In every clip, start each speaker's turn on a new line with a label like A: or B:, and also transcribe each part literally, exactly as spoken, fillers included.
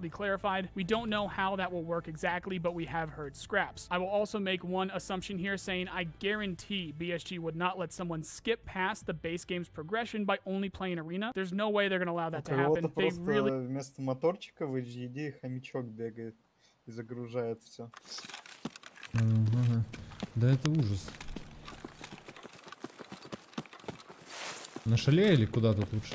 A: explicitly clarified. We don't know how that will work exactly, but we have heard scraps. I will also make one assumption here saying I guarantee B S G would not let someone skip past the base game's progression by only playing arena. There's no way they're going to allow that to happen. They
B: просто
A: really...
B: вместо моторчика в эйч ди ди хомячок бегает и загружает все.
C: Ага. Да это ужас. На шале или куда тут лучше?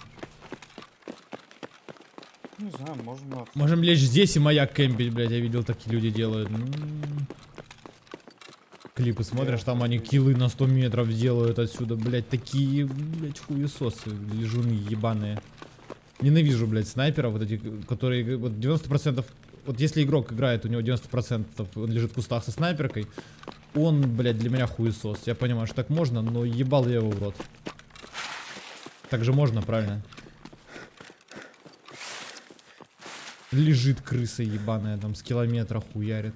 B: Не знаю, можно...
C: Можем лечь здесь и маяк кемпить, блядь. Я видел, такие люди делают. М-м-м. Клипы смотришь, там они киллы на сто метров делают отсюда, блядь. Такие, блядь, хуесосы, лежуны ебаные. Ненавижу, блядь, снайперов, вот эти, которые, вот девяносто процентов... Вот если игрок играет, у него девяносто процентов он лежит в кустах со снайперкой, он, блядь, для меня хуесос. Я понимаю, что так можно, но ебал я его в рот. Так же можно, правильно? Лежит крыса ебаная, там с километра хуярит.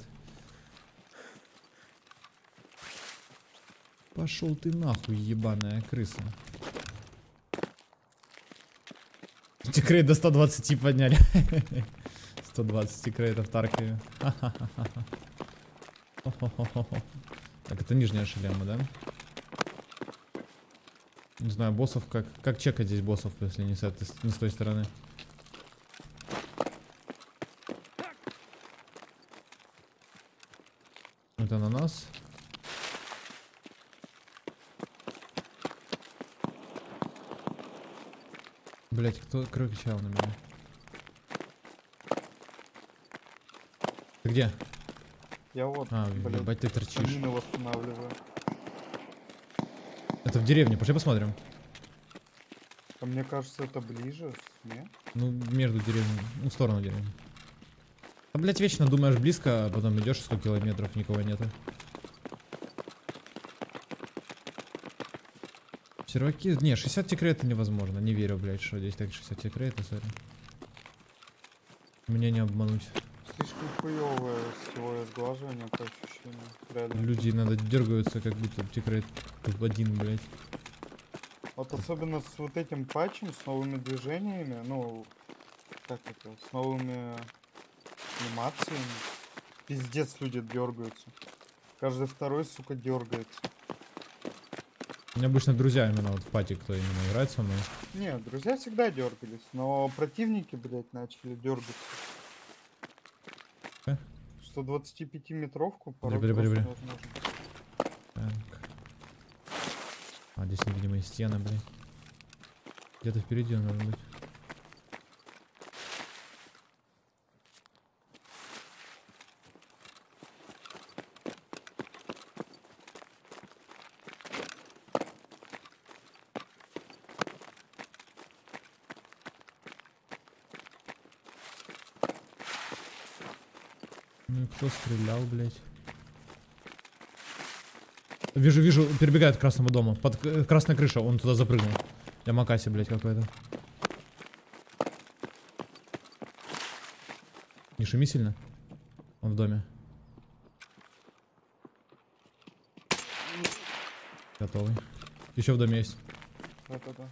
C: Пошел ты нахуй, ебаная крыса. Тикрейт до ста двадцати подняли. сто двадцать тикрейтов в Таркове. Так, это нижняя шлема, да? Не знаю, боссов как... Как чекать здесь боссов, если не с этой, не с той стороны? Это на нас. Блять, кто кричал на меня? Ты где?
B: Я вот,
C: А,
B: блин,
C: ебать, ты торчишь.
B: мины восстанавливаю.
C: Это в деревне, пошли посмотрим.
B: А мне кажется, это ближе, нет?
C: Ну, между деревней, ну, в сторону деревни. А, блять, вечно думаешь близко, а потом идешь сто километров, никого нету. Серваки, не, шестьдесят тикрейта невозможно, не верю, блять, что здесь так шестьдесят тикрейта, сори. Меня не обмануть.
B: Слишком хуёвое всего сглаживание, по ощущению. Реально.
C: Люди иногда дергаются, как будто тикрейт один, блять.
B: Вот особенно с вот этим патчем, с новыми движениями, ну, как это, с новыми анимациями. Пиздец, люди дергаются. Каждый второй, сука, дергается.
C: У меня обычно друзья именно вот в пати, кто именно играет со мной.
B: Не, друзья всегда дергались, но противники, блядь, начали дергаться.
C: Э?
B: сто двадцатипятиметровку
C: Бля,
B: порой
C: бля, бля, бля.
B: невозможно.
C: Так. А, здесь невидимые стены, блин. Где-то впереди он должен быть. Ну и кто стрелял, блядь? Вижу, вижу, перебегает к красному дому. Под э, красная крыша, он туда запрыгнул. Ямакаси, блядь, какой-то. Не шуми сильно. Он в доме. Готовый. Еще в доме есть.
B: Да-да-да.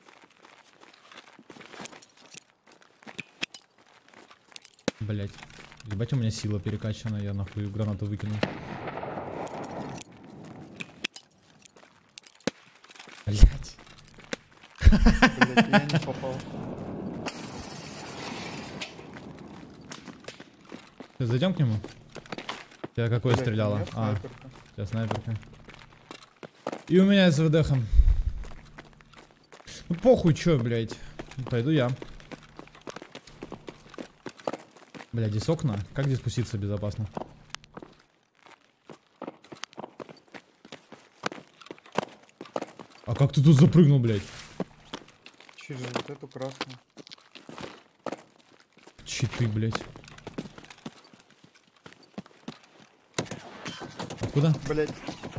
C: Блять. Ебать, у меня сила перекачана, я нахуй гранату выкину. Блять.
B: Блядь, я не попал.
C: Зайдем к нему? Я какой
B: Блядь,
C: стреляла?
B: у меня
C: А,
B: снайперка.
C: я снайперка. И у меня с ВДХом. Ну похуй, чё, блядь. Пойду я. Блядь, здесь окна. Как здесь спуститься безопасно? А как ты тут запрыгнул, блядь?
B: Через вот эту красную.
C: Читы, блядь. Откуда?
B: Блядь,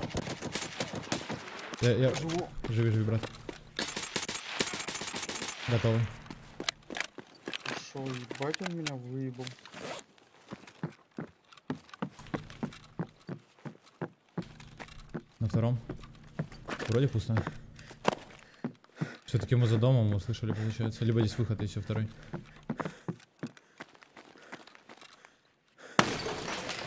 C: Я, я...
B: живу.
C: Живи, живи, брат. Готовы.
B: Шо, ебать, он меня выебал.
C: На втором. Вроде пусто. Все-таки мы за домом услышали, получается. Либо здесь выход, еще второй.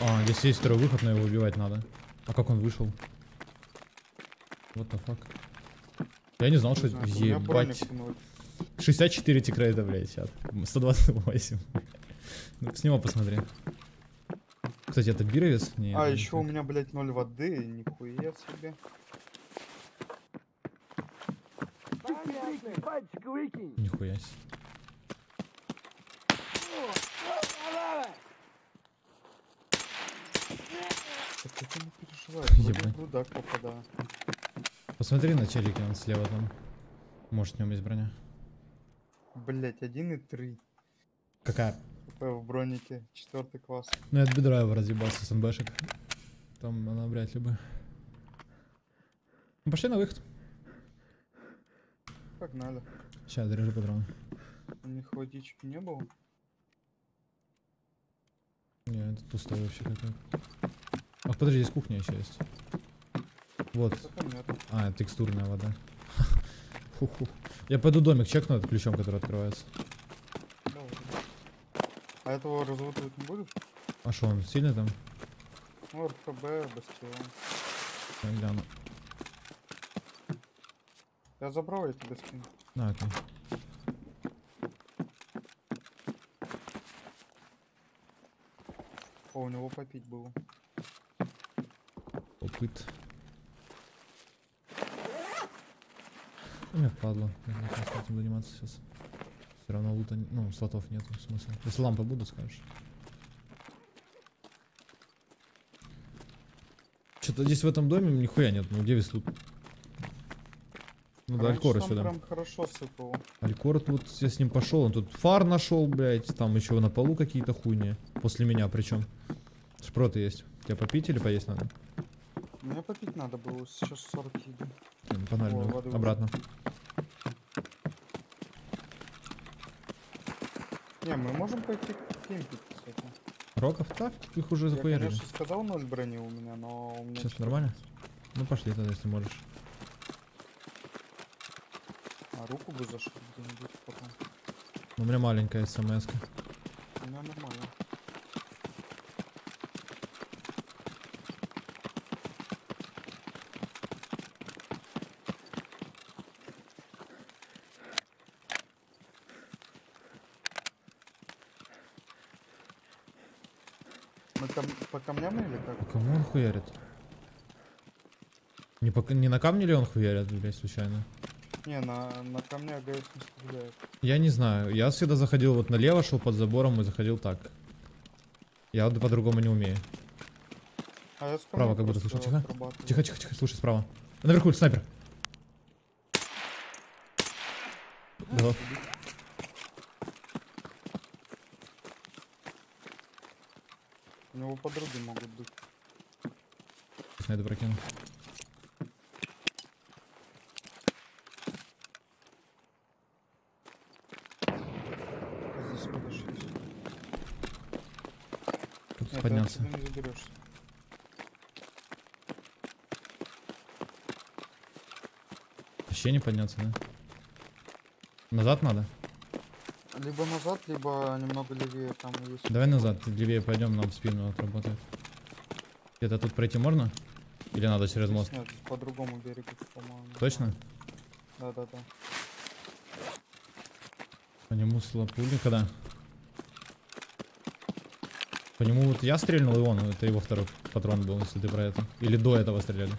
C: А, здесь есть второй выход, но его убивать надо. А как он вышел? What the fuck? Я не знал,
B: Не
C: что...
B: знаю, у меня броник
C: Ебать.
B: ноль.
C: шестьдесят четыре тикрейта, блядь, сейчас. сто двадцать восемь. Ну, с него посмотри. Кстати, это бировец? Нет,
B: А,
C: не
B: еще
C: так.
B: у меня, блядь, ноль воды, нихуя себе.
C: Нихуя себе.
B: Так это не переживай, вроде
C: Ебать.
B: в рудак попадаю.
C: Посмотри на челике, он слева там. Может, в нем есть броня.
B: Блять, один и три.
C: Какая?
B: ХП в бронике, четвертый класс.
C: Ну, я от бедра его разъебался с НБшек. Там она вряд ли бы. Ну, пошли на выход.
B: Погнали.
C: Сейчас, заряжу патроны.
B: У них водички не было.
C: Не, это пустой вообще какой-то. Ах, подожди, здесь кухня еще есть. Вот.
B: Пока нет.
C: А, это текстурная вода. Ху-ху. Я пойду домик чекну этот ключом, который открывается.
B: Давай. А этого разлутывать не будешь?
C: А что, он сильный там?
B: Ну, РХБ, бастион.
C: Я гляну.
B: Я забрал, я тебе скину.
C: А, окей.
B: О, у него попить было.
C: Опыт. Мне впадло. Я не знаю, этим заниматься сейчас. Все равно лута, не- ну, слотов нету, в смысле. Если лампы будут, скажешь. Что-то здесь в этом доме нихуя нет, ну где весь лут? Ну да,
B: Раньше
C: Алькора
B: там
C: сюда.
B: прям хорошо сыпало.
C: Алькор тут, я с ним пошел, он тут фар нашел, блядь, там еще на полу какие-то хуйни. После меня причем. Шпроты есть. Тебе попить или поесть надо?
B: Мне попить надо было, сейчас сорок еды.
C: Блин, Погнали,
B: О,
C: ну,
B: воды уже.
C: обратно.
B: Не, мы можем пойти кемпить, кстати.
C: Роков? Так, их уже
B: Я,
C: захуярили.
B: конечно, сказал ноль брони у меня, но у меня...
C: Сейчас
B: четырнадцать.
C: нормально? Ну пошли тогда, если можешь.
B: А руку бы зашел где-нибудь потом.
C: У меня маленькая смс-ка.
B: У меня нормально. Мы там по камням или как?
C: По кому он хуярит? Не, по, не на камне ли он хуярит, блядь, случайно?
B: Не, на, на камнях ГС не стреляет.
C: Я не знаю. Я всегда заходил вот налево, шел под забором и заходил так. Я вот по-другому не умею.
B: А я с
C: Справа
B: камней
C: как будто
B: просто
C: слышу. Тихо.
B: отрабатываю.
C: Тихо, тихо, тихо, слушай, справа. Наверху снайпер. Да.
B: У него подруги могут быть.
C: Снайпер прокину.
B: А здесь подошли.
C: Тут
B: Нет,
C: подняться.
B: ты отсюда не заберешься.
C: Вообще не подняться, да? Назад надо?
B: Либо назад, либо немного левее, там есть.
C: Давай назад, левее пойдем, нам в спину отработает. Где-то тут пройти можно? Или надо через
B: Здесь
C: мост?
B: нет, по другому берегу, по-моему.
C: Точно?
B: Да-да-да.
C: По нему слопули, когда? По нему вот я стрельнул, и он, это его второй патрон был, если ты про это. Или до этого стреляли.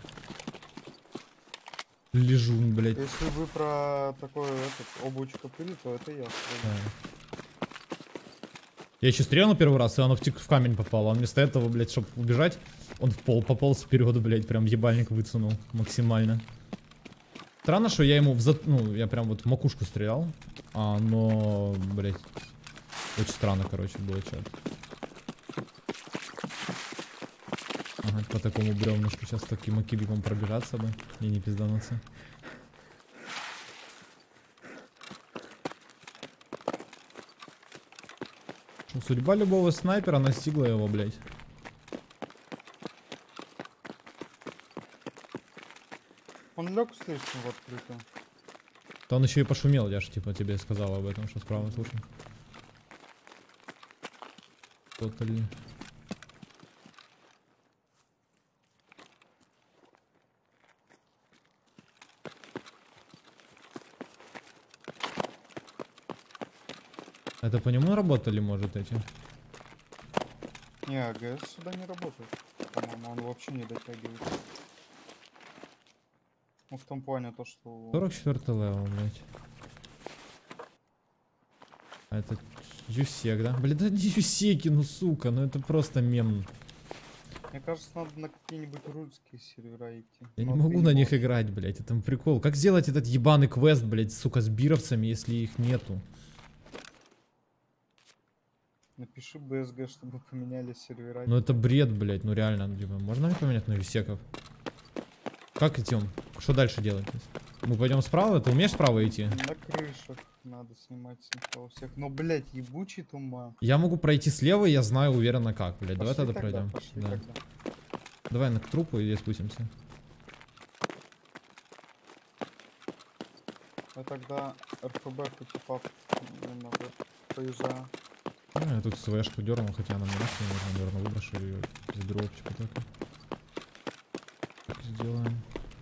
C: Лежун, блядь.
B: Если вы про такое этот, облачко пыли, то это я. стреляю.
C: Да. Я еще стрельнул первый раз, и оно в, тик- в камень попало. А вместо этого, блядь, чтобы убежать, он в пол пополз вперед, блядь, прям ебальник высунул максимально. Странно, что я ему в зад... Ну, я прям вот в макушку стрелял. А, но, блядь, очень странно, короче, было чат. Ага, по такому бревнышку сейчас таким макибиком пробежаться бы и не пиздануться. Что, судьба любого снайпера настигла его, блядь.
B: Он лег слишком в открытую.
C: Да он еще и пошумел, я же типа тебе сказал об этом, что справа, слушай. Кто-то ли... Это по нему работали, может, эти?
B: Не, АГС сюда не работает. По-моему, он вообще не дотягивает. Ну, в том плане то, что...
C: сорок четвёртый левел, блядь. А это юсек, да? Блин, да не юсеки, ну сука, ну это просто мем.
B: Мне кажется, надо на какие-нибудь русские сервера идти.
C: Я не
B: Но ты
C: могу на них
B: можешь.
C: играть, блядь, это прикол. Как сделать этот ебаный квест, блядь, сука, с бировцами, если их нету?
B: Напиши би эс джи, чтобы поменяли сервера.
C: Ну это бред, блядь, ну реально, ну, типа, можно ли поменять на юсеков? Как идем? Что дальше делать? Мы пойдем справа? Ты умеешь справа идти?
B: На крышах надо снимать сначала всех. Но, блядь, ебучий туман.
C: Я могу пройти слева, я знаю уверенно как, блядь. Давай
B: Пошли
C: тогда пройдем.
B: Пошли
C: Да.
B: тогда.
C: Давай на к трупу и здесь спустимся.
B: Я тогда эр эф бэ типа немного поезжаю.
C: Ну, я тут СВшку дернул, хотя она мне нахуй не нужна, наверное, выброшу ее. Заберу оптику только. Так сделаем.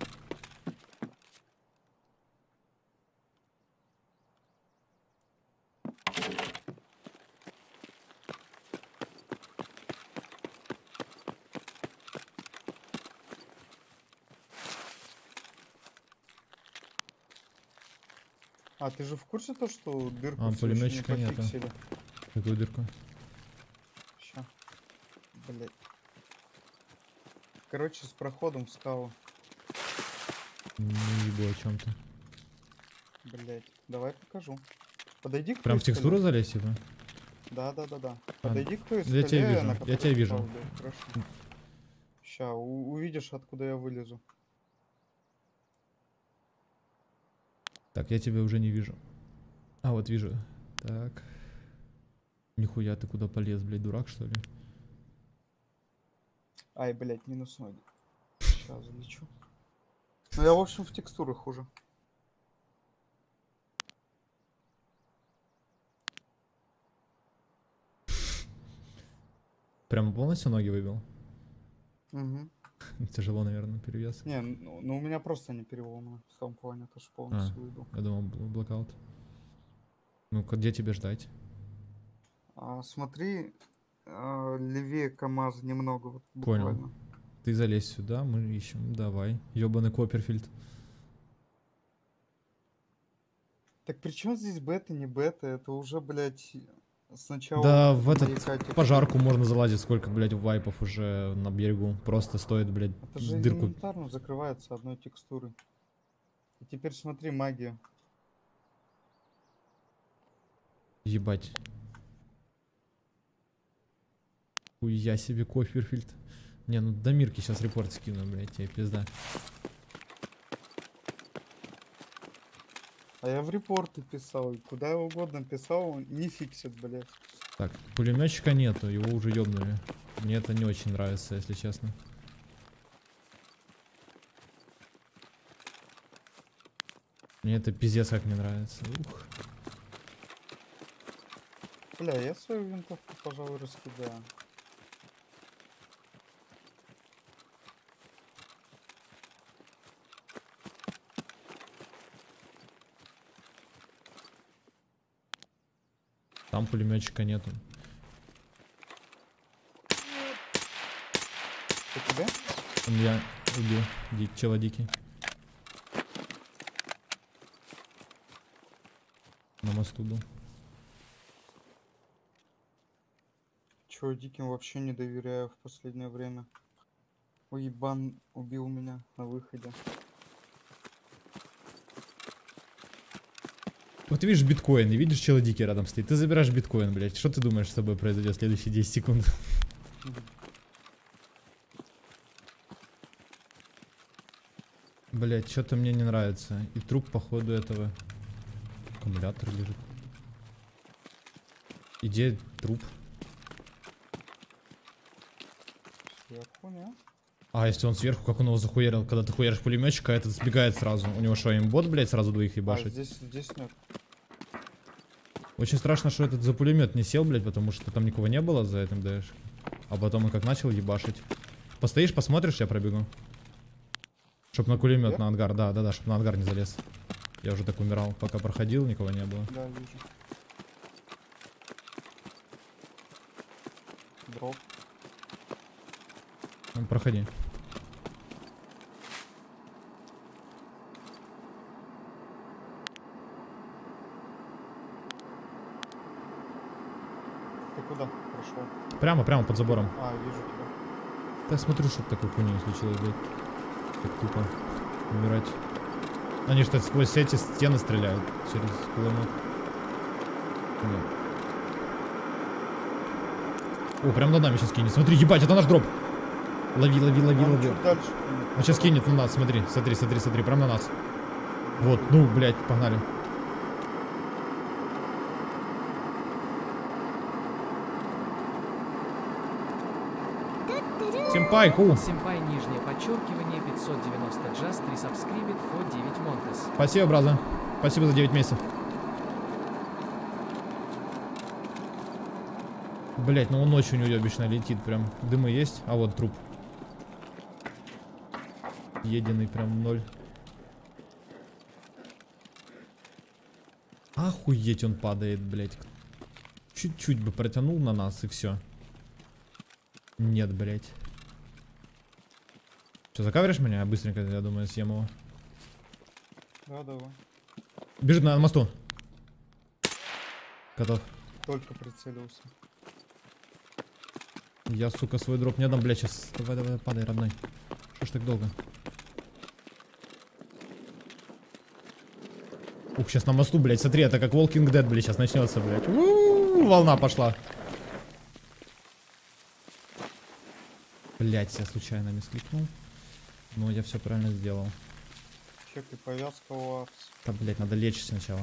B: А, ты же в курсе то, что дырку
C: А,
B: всё ещё не
C: пулемётчика нету.
B: пофиксили?
C: Какую дырку?
B: Ща. Блять. Короче, с проходом в скалу.
C: Не ебу о чем-то.
B: Блять. Давай покажу. Подойди к
C: Прям
B: той
C: в текстуру
B: скале.
C: залезть, типа?
B: Да, да, да, да.
C: А,
B: Подойди к той
C: я
B: скале,
C: тебя вижу,
B: на
C: я
B: которой
C: тебя
B: ты
C: вижу.
B: упал, блядь. Хорошо. Ща, у- увидишь, откуда я вылезу.
C: Так, я тебя уже не вижу. А, вот вижу. Так. Нихуя, ты куда полез, блядь, дурак, что ли?
B: Ай, блять, минус ноги. Сейчас залечу. Ну я, в общем, в текстурах уже.
C: Прям полностью ноги выбил?
B: Угу.
C: Тяжело, наверное, перевес.
B: Не, ну, ну у меня просто не переломано. В том плане, то, что
C: А,
B: полностью выйду.
C: я думал, бл- блокаут. Ну, где тебе ждать?
B: А, смотри, а, левее КамАЗ немного, вот
C: Понял.
B: буквально.
C: Ты залезь сюда, мы ищем. Давай. Ёбаный Копперфильд.
B: Так при чем здесь бета, не бета? Это уже, блядь, сначала...
C: Да, в этот
B: маяка текстуры.
C: пожарку можно залазить, сколько, блядь, вайпов уже на берегу. Просто стоит, блядь,
B: Это же
C: дырку.
B: элементарно закрывается одной текстурой. И теперь смотри магию.
C: Ебать. Хуя себе Копперфильд. Не, ну до Мирки сейчас репорт скину, блядь, тебе пизда.
B: А я в репорты писал, и куда угодно писал, он не фиксит, блядь.
C: Так, пулеметчика нету, его уже ёбнули. Мне это не очень нравится, если честно. Мне это пиздец как не нравится. Ух.
B: Бля, я свою винтовку, пожалуй, раскидаю.
C: Там пулеметчика нету.
B: Это тебя?
C: Он я убил. Ди чела дикий. На мосту был.
B: Чё, диким вообще не доверяю в последнее время. Уебан убил меня на выходе.
C: Вот видишь биткоин, и видишь чела дикий рядом стоит. Ты забираешь биткоин, блядь. Что ты думаешь с тобой произойдет в следующие десять секунд? Блять, что-то мне не нравится. И труп, походу, этого. Аккумулятор лежит. Идея труп.
B: Сверху, не?
C: А, если он сверху, как он его захуярил? Когда ты хуяришь пулеметчика, этот сбегает сразу. У него что, имбот, блядь, сразу двоих
B: А,
C: ебашит?
B: здесь, здесь нет.
C: Очень страшно, что этот за пулемет не сел, блядь, потому что там никого не было за этим дэш. А потом он как начал ебашить. Постоишь, посмотришь, я пробегу. Чтоб на кулемет,
B: Вверх?
C: на ангар, да, да, да, чтоб на ангар не залез. Я уже так умирал, пока проходил, никого не было.
B: Да, вижу. дроп.
C: Ну, проходи.
B: Ты куда прошел?
C: Прямо, прямо под забором.
B: А, вижу тебя.
C: Да смотрю, чтоб такой хуйню не случилось, блядь. Так тупо умирать. Они что, сквозь эти стены стреляют через кулемет. Нет. О, прям над нами сейчас кинет. Смотри, ебать, это наш дроп. Лови, лови, лови,
B: Он
C: лови.
B: чуть дальше кинет.
C: Он сейчас кинет на нас, смотри, смотри, смотри, смотри, прям на нас. Вот, ну, блядь, погнали. Симпайку.
D: Симпай, нижнее подчеркивание, пятьсот девяносто джаз, три сабскрибит, фо девять монтес.
C: Спасибо, браза. Спасибо за девять месяцев. Блять, ну он ночью неуебично летит, прям. Дымы есть, а вот труп. Единый прям ноль. Охуеть, он падает, блять. Чуть-чуть бы протянул на нас и все. Нет, блять. Что, закавришь меня? Я быстренько, я думаю, съем его.
B: Да, давай.
C: Бежит на мосту. Готов.
B: Только прицелился.
C: Я, сука, свой дроп не дам, блядь, сейчас. Давай, давай, падай, родной. Что ж так долго? Ух, сейчас на мосту, блядь, смотри, это как Walking Dead, блядь, сейчас начнется, блядь. У-у-у, волна пошла. Блядь, я случайно мискликнул. Но я все правильно сделал.
B: Чек и повязка у Арс.
C: Да, блядь, надо лечь сначала.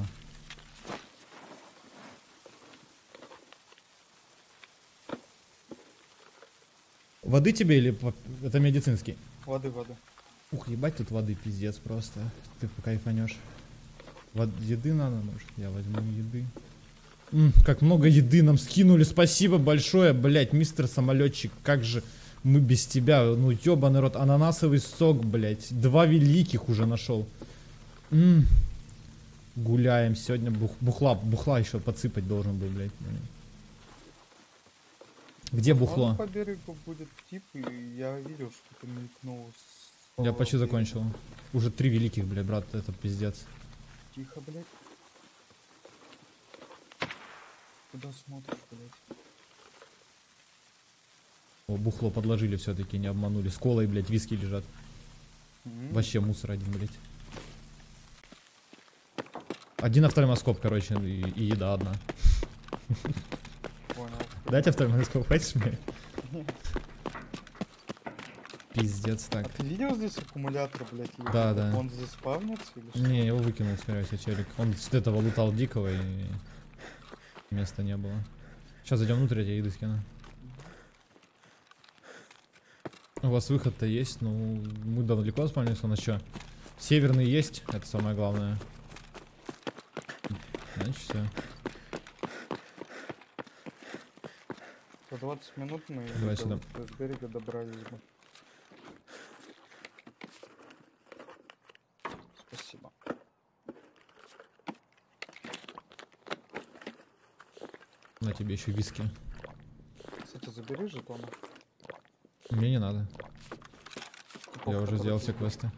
C: Воды тебе или по- это медицинский?
B: Воды, воды.
C: Ух, ебать, тут воды пиздец просто. Ты покайфанешь. Вод... Еды надо, может, я возьму еды. М, как много еды нам скинули, спасибо большое, блять, мистер самолетчик, как же мы без тебя, ну ебаный рот, ананасовый сок, блять, два великих уже нашел. М, гуляем сегодня, бух... бухла, бухла еще подсыпать должен был, блять. Где бухло?
B: Вон по берегу будет тип, и я видел, что ты мелькнул. с
C: Я
B: того
C: почти
B: берега.
C: закончил. Уже три великих, блядь, брат, это пиздец.
B: Тихо, блядь. Куда смотришь, блядь?
C: О, бухло подложили все-таки, не обманули. С колой, блядь, виски лежат.
B: М,
C: Вообще мусор один, блядь. Один офтальмоскоп, короче, и, и еда одна.
B: Понял.
C: Дайте офтальмоскоп, хочешь мне?
B: Нет.
C: Пиздец,
B: А
C: так.
B: ты видел здесь аккумулятор, блядь? или
C: Да,
B: что?
C: да.
B: Он здесь спавнится или что?
C: Не, его выкинул, скорее всего, челик. Он с этого лутал дикого и места не было. Сейчас зайдем внутрь, я тебе еды скину. У вас выход-то есть, ну мы далеко спавнились, у нас что? Северный есть, это самое главное. Значит все.
B: За двадцать минут мы
C: Давай
B: до-
C: сюда.
B: до- с берега добрались бы. Спасибо.
C: На тебе еще виски.
B: Кстати, забери жетоны.
C: Мне не надо.
B: Типов,
C: Я уже
B: которые
C: сделал все
B: тебе-
C: квесты.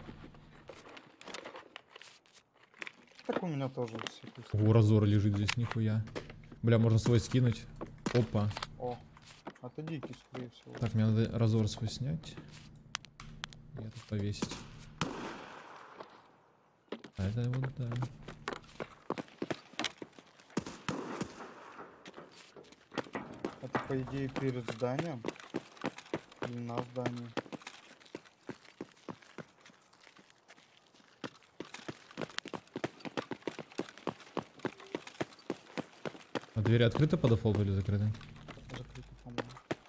B: Так у меня тоже все квесты.
C: О, разор лежит здесь, нихуя. Бля, можно свой скинуть. Опа.
B: О, это дикий, скорее всего.
C: Так, мне надо разор свой снять. И этот повесить. А это вот, да.
B: Это по идее перед зданием. Или на здании.
C: А двери открыты по дефолту или закрыты?
B: Закрыто, по-моему.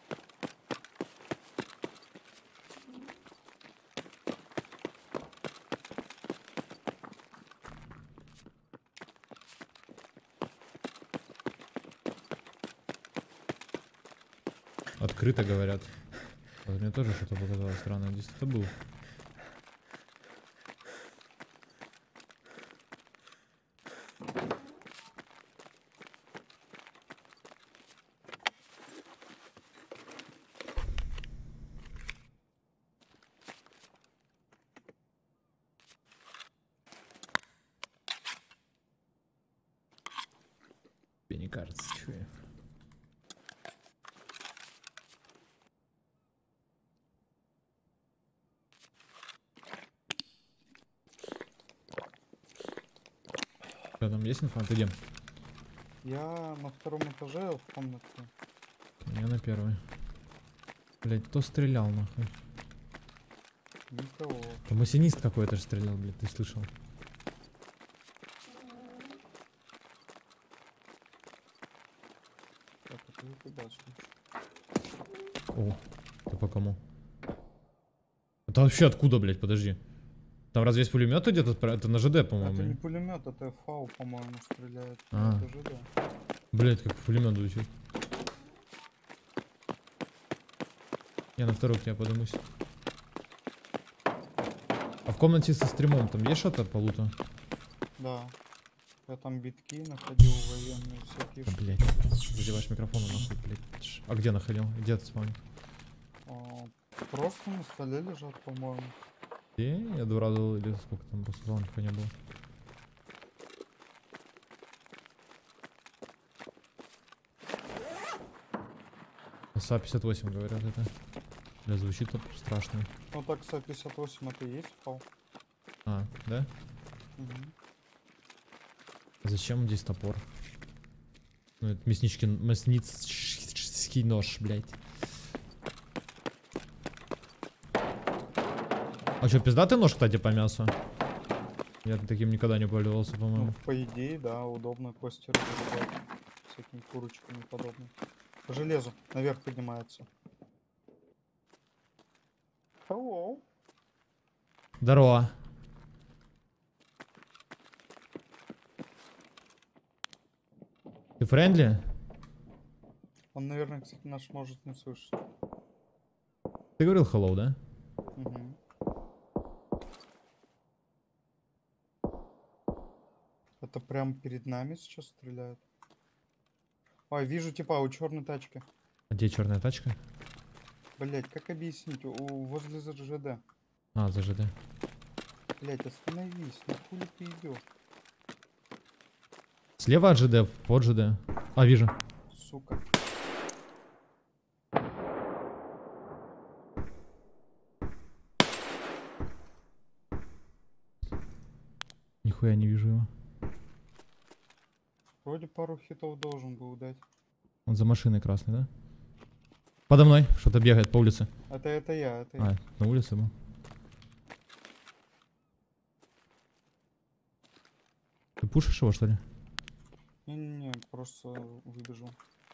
C: Открыто, говорят. Вот мне тоже что-то показалось странно. Здесь кто был? кажется, чё я. Что там есть инфа? Ты где?
B: Я на втором этаже в комнате.
C: Я на первой. Блять, кто стрелял нахуй?
B: Никого.
C: Там массинист какой-то же стрелял, блядь, ты слышал?
B: Так, это не туда шли.
C: О, ты по кому? Это вообще откуда, блядь, подожди. Там разве есть пулемет где-то? Это на ЖД,
B: Это не
C: по-моему.
B: пулемет, это фау, по-моему, стреляет.
C: А.
B: Это же да.
C: Блядь, как пулемет звучит. Я на второй к тебе подымусь. А в комнате со стримом там есть что-то по луту?
B: Да. Я там битки находил военные всякие.
C: Да, блядь, задеваешь микрофон нахуй, блядь. Ш- А где находил? Где ты спавнил?
B: А, просто на столе лежат, по-моему.
C: Где? Я два раза или сколько там просто звонка не было. СА пятьдесят восемь говорят это. Бля, звучит тут страшно.
B: Ну так, кстати, пятьдесят восемь это и есть фау.
C: А, да?
B: Мгм.
C: Зачем здесь топор? Ну, это мяснички, мясницкий нож, блядь. А чё, пиздатый нож, кстати, по мясу? Я таким никогда не пользовался,
B: Ну,
C: по-моему.
B: по идее, да, удобно кости разрезать. Всякими курочками и подобным. По железу наверх поднимается. Hello.
C: Здорово. Ты френдли?
B: Он, наверное, кстати, наш может не слышать.
C: Ты говорил hello, да?
B: Мгм. Это прям перед нами сейчас стреляют. Ой, вижу типа у черной тачки.
C: А где черная тачка?
B: Блять, как объяснить? У, возле ЗЖД.
C: А, за ЖД.
B: Блять, остановись, ну хули ты идешь,
C: Слева от ЖД, под ЖД. А, вижу.
B: сука.
C: Нихуя не вижу его.
B: Вроде пару хитов должен был дать.
C: Он за машиной красный, да? Подо мной что-то бегает по улице.
B: Это, это я, это я.
C: А, на улице был. Ты пушишь его, что ли?
B: Не-не-не, просто выбежал.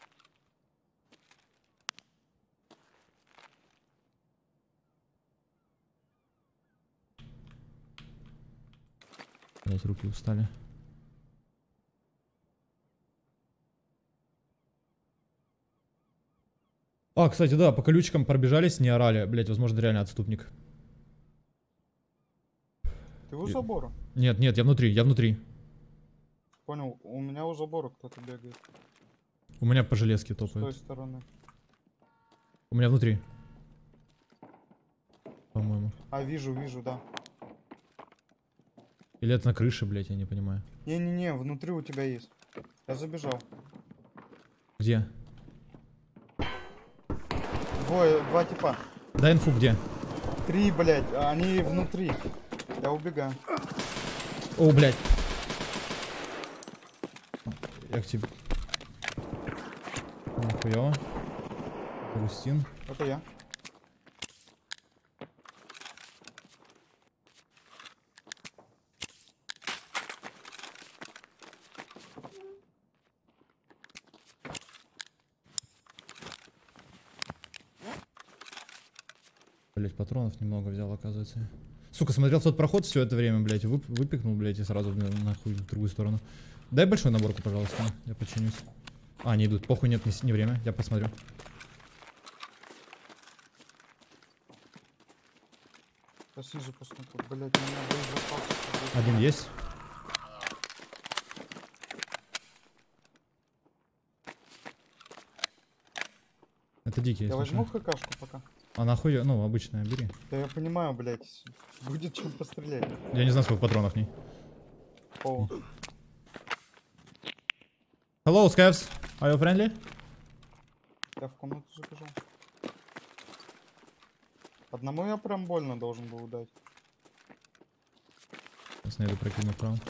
C: Блять, руки устали. А, кстати, да, по колючкам пробежались, не орали. Блять, возможно, реально отступник.
B: Ты у
C: И-
B: забора?
C: Нет, нет, я внутри, я внутри.
B: Понял, у меня у забора кто-то бегает.
C: У меня по железке
B: С той
C: топает.
B: стороны.
C: У меня внутри. По-моему.
B: А, вижу, вижу, да.
C: Или это на крыше, блять, я не понимаю.
B: Не-не-не, внутри у тебя есть. Я забежал.
C: Где?
B: Двое, два типа.
C: Дай инфу, где?
B: Три, блядь, а они внутри. Я убегаю.
C: О, блядь. Я к тебе. Нихуя. Грустин.
B: Это я.
C: Блять, патронов немного взял, оказывается. Сука, смотрел в тот проход все это время, блять, вып выпикнул, блять, и сразу на- нахуй в другую сторону. Дай большую наборку, пожалуйста, я починюсь. А, не идут, похуй, нет, не, с- не время, я посмотрю.
B: Я снизу посмотрю. Блядь, у меня боезапас.
C: Один есть. Это дикий,
B: Я
C: если
B: возьму
C: что.
B: хкшку пока.
C: А нахуй, ну, обычная, бери.
B: Да я понимаю, блядь. Будет чем пострелять.
C: Я не знаю, сколько патронов в ней.
B: О,
C: Hello, Scavs. Are you friendly?
B: Я в комнату забежал. Одному я прям больно должен был дать.
C: Сейчас найду прокину право.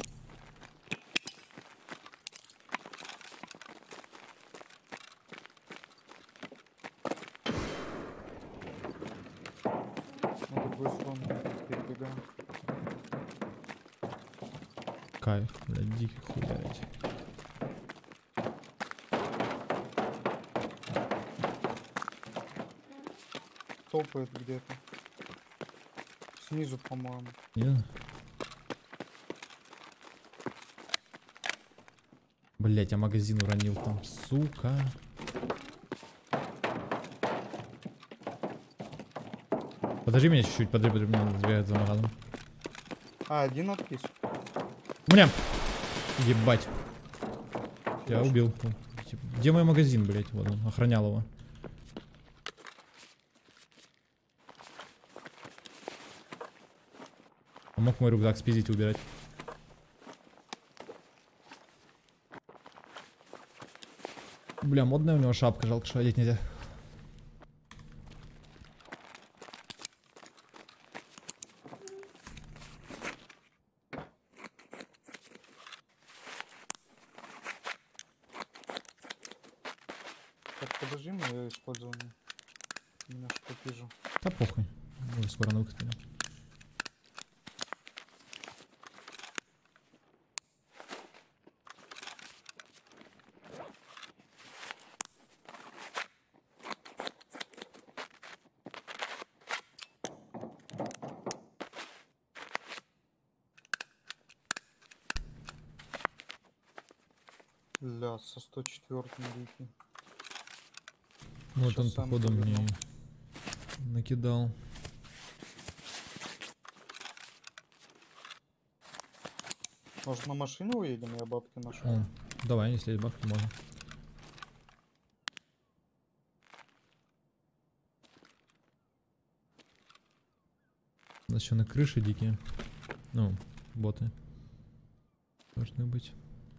B: На другую сторону перебегаю.
C: Кайф, блядь, дикий хуярить.
B: Топает где-то. Снизу, по-моему.
C: Не? Блять, я магазин уронил там, сука. Подожди меня чуть-чуть, подожди, подожди, мне надо сбегать за магазом.
B: А, один откис.
C: У меня! Ебать. Я убил. Где мой магазин, блять? Вот он, охранял его. А мог мой рюкзак спиздить и убирать. Бля, модная у него шапка, жалко, что одеть нельзя.
B: Так, подожди мое использование. Немножко вижу.
C: Да похуй. Уже скоро на выход идем.
B: Ля, со сто четвёртым дикий.
C: Вот
B: Сейчас
C: он,
B: сам
C: походу, мне
B: поверну.
C: и накидал.
B: Может, на машине уедем? Я бабки нашел.
C: О, давай, если есть бабки, можно. У нас еще на крыше дикие. Ну, боты. Должны быть.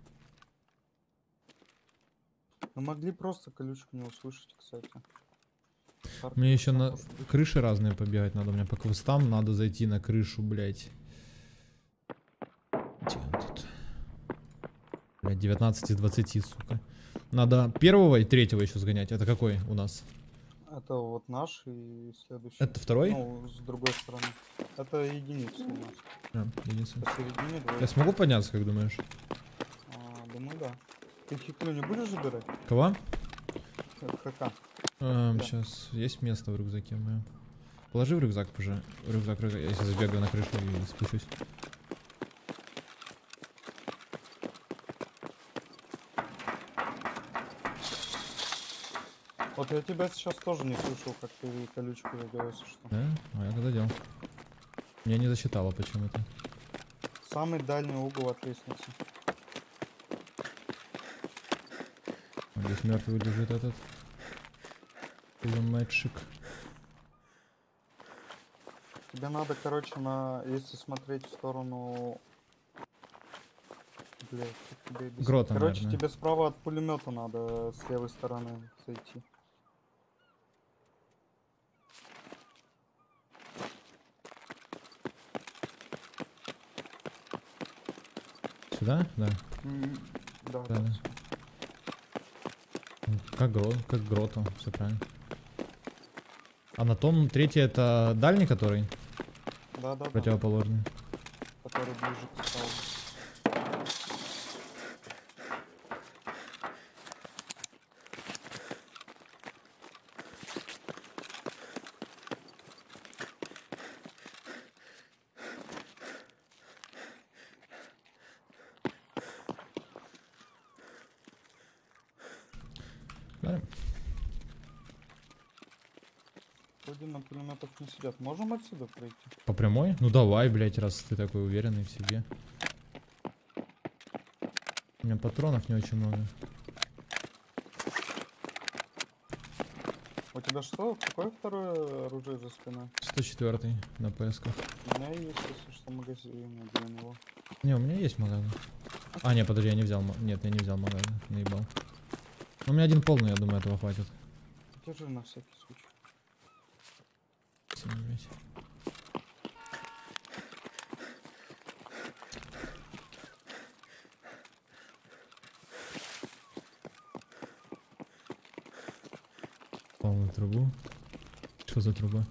B: Мы могли просто колючку не услышать, кстати. Парк
C: Мне еще на
B: может быть.
C: крыши разные побегать надо. Мне по квестам надо зайти на крышу, блять. Где он тут? Блять, девятнадцать из двадцати, сука. Надо первого и третьего еще сгонять. Это какой у нас?
B: Это вот наш и следующий.
C: Это второй?
B: Ну, с другой стороны. Это единица у нас.
C: А, единица.
B: Посередине двое.
C: Я смогу подняться, как думаешь?
B: А, думаю, да. Ты хиклю не будешь забирать?
C: Кого?
B: ХК.
C: Эм,
B: Да.
C: сейчас есть место в рюкзаке моем. Положи в рюкзак уже. Рюкзак, рюкзак. Я сейчас забегаю на крышу и спущусь.
B: Вот я тебя сейчас тоже не слышал, как ты колючку задел, если что.
C: Да? А я когда делал? Меня не засчитало почему-то.
B: Самый дальний угол от лестницы.
C: А здесь мертвый лежит этот. Пулеметчик.
B: Тебе надо, короче, на... Если смотреть в сторону... Блять, как тебе объяснить?
C: Грота,
B: Короче,
C: наверное.
B: тебе справа от пулемета надо с левой стороны зайти.
C: Сюда? Да.
B: М, Да,
C: Да,
B: да.
C: да. Ну, Как грот, как грота, все правильно. А на том третий это дальний, который
B: Да, да, да.
C: противоположный.
B: Который ближе к скалу.
C: Да.
B: Вроде на пулеметах не сидят. Можем отсюда пройти?
C: По прямой? Ну давай, блять, раз ты такой уверенный в себе. У меня патронов не очень много.
B: У тебя что? Какое второе оружие за спиной?
C: сто четвёртый на пэсках.
B: У меня есть, если что, магазин для него.
C: Не, у меня есть магазин. А, нет, подожди, я не взял. ма- Нет, я не взял магазин. Наебал. У меня один полный, я думаю, этого хватит.
B: Держи на всякий случай.
C: Семь, блядь. Полную трубу. Что за труба?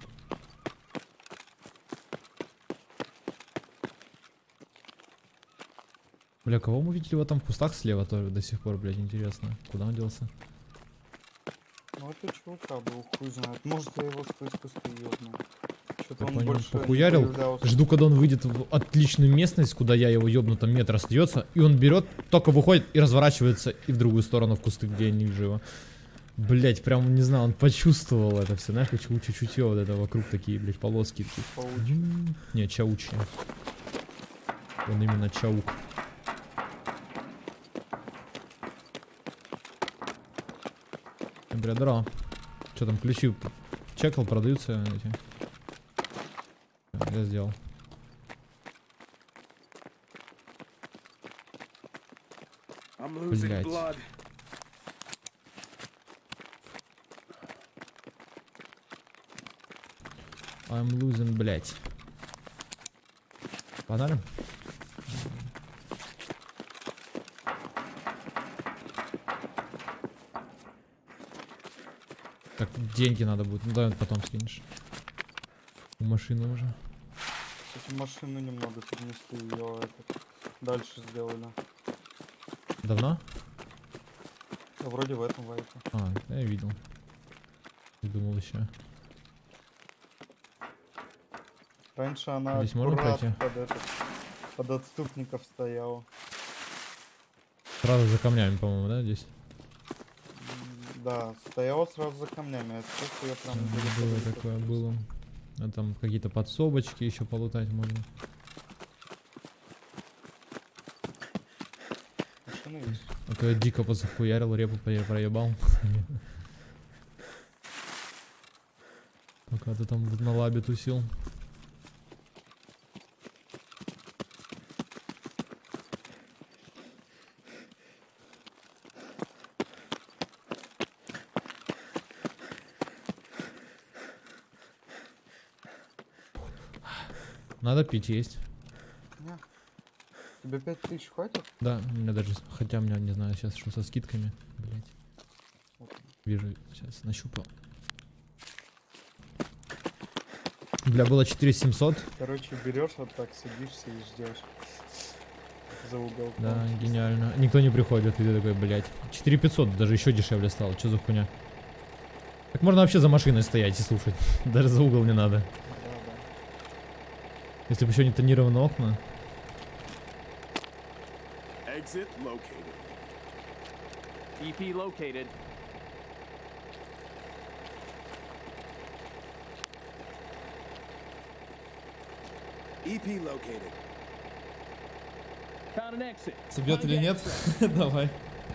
C: Бля, кого мы видели вот там в кустах слева тоже до сих пор, блядь, интересно. Куда он делся?
B: Ну это чувака был, хуй знает. Может я его сквозь кусты ёбнул. Что-то
C: Я
B: он
C: понял,
B: больше не
C: похуярил.
B: появлялся.
C: Жду, когда он выйдет в отличную местность, куда я его ёбну, там метр остается. И он берет, только выходит и разворачивается и в другую сторону в кусты, где я не вижу его. Блять, прям, не знаю, он почувствовал это все, знаешь, как чуть чутье вот это вокруг такие, блять, полоски. Такие.
B: Паучьи.
C: М, Не, чаучи. Он именно чаук. Бля, здорово. Что там, ключи чекал, продаются эти? Я сделал. Блять. I'm losing, блять. Подарим? Так, деньги надо будет. Ну давай потом скинешь. У машины уже.
B: Кстати, машину немного перенесли, ее это, дальше сделали.
C: Давно?
B: Да, вроде в этом вайпе.
C: А, я видел. Не думал еще.
B: Раньше она
C: Здесь можно
B: аккурат
C: пройти?
B: под, этот, под отступников стояла.
C: Сразу за камнями, по-моему, да, здесь?
B: М, Да, стояла сразу за камнями, а сейчас я прям
C: М,
B: далеко
C: Было
B: далеко
C: такое,
B: спустился.
C: было. А там какие-то подсобочки еще полутать можно.
B: Машина есть.
C: А то я дико позахуярил, репу про- проебал. Пока ты там на лабе тусил. Надо пить есть.
B: Не. Тебе пять тысяч хватит?
C: Да, у меня даже, хотя у меня, не знаю, сейчас что со скидками. Блять.
B: Вот.
C: Вижу, сейчас нащупал. Бля, было четыре семьсот.
B: Короче, берешь вот так, садишься и ждешь. За угол.
C: Да, гениально. Никто не приходит, и ты такой, блять. четыре пятьсот, даже еще дешевле стало. Что за хуйня? Так можно вообще за машиной стоять и слушать. Даже за угол не надо.
B: Да, да.
C: Если бы еще не тонированы окна.
E: Exit located.
F: E P located.
E: E P located.
F: Found an exit.
C: Собьет или нет? Давай.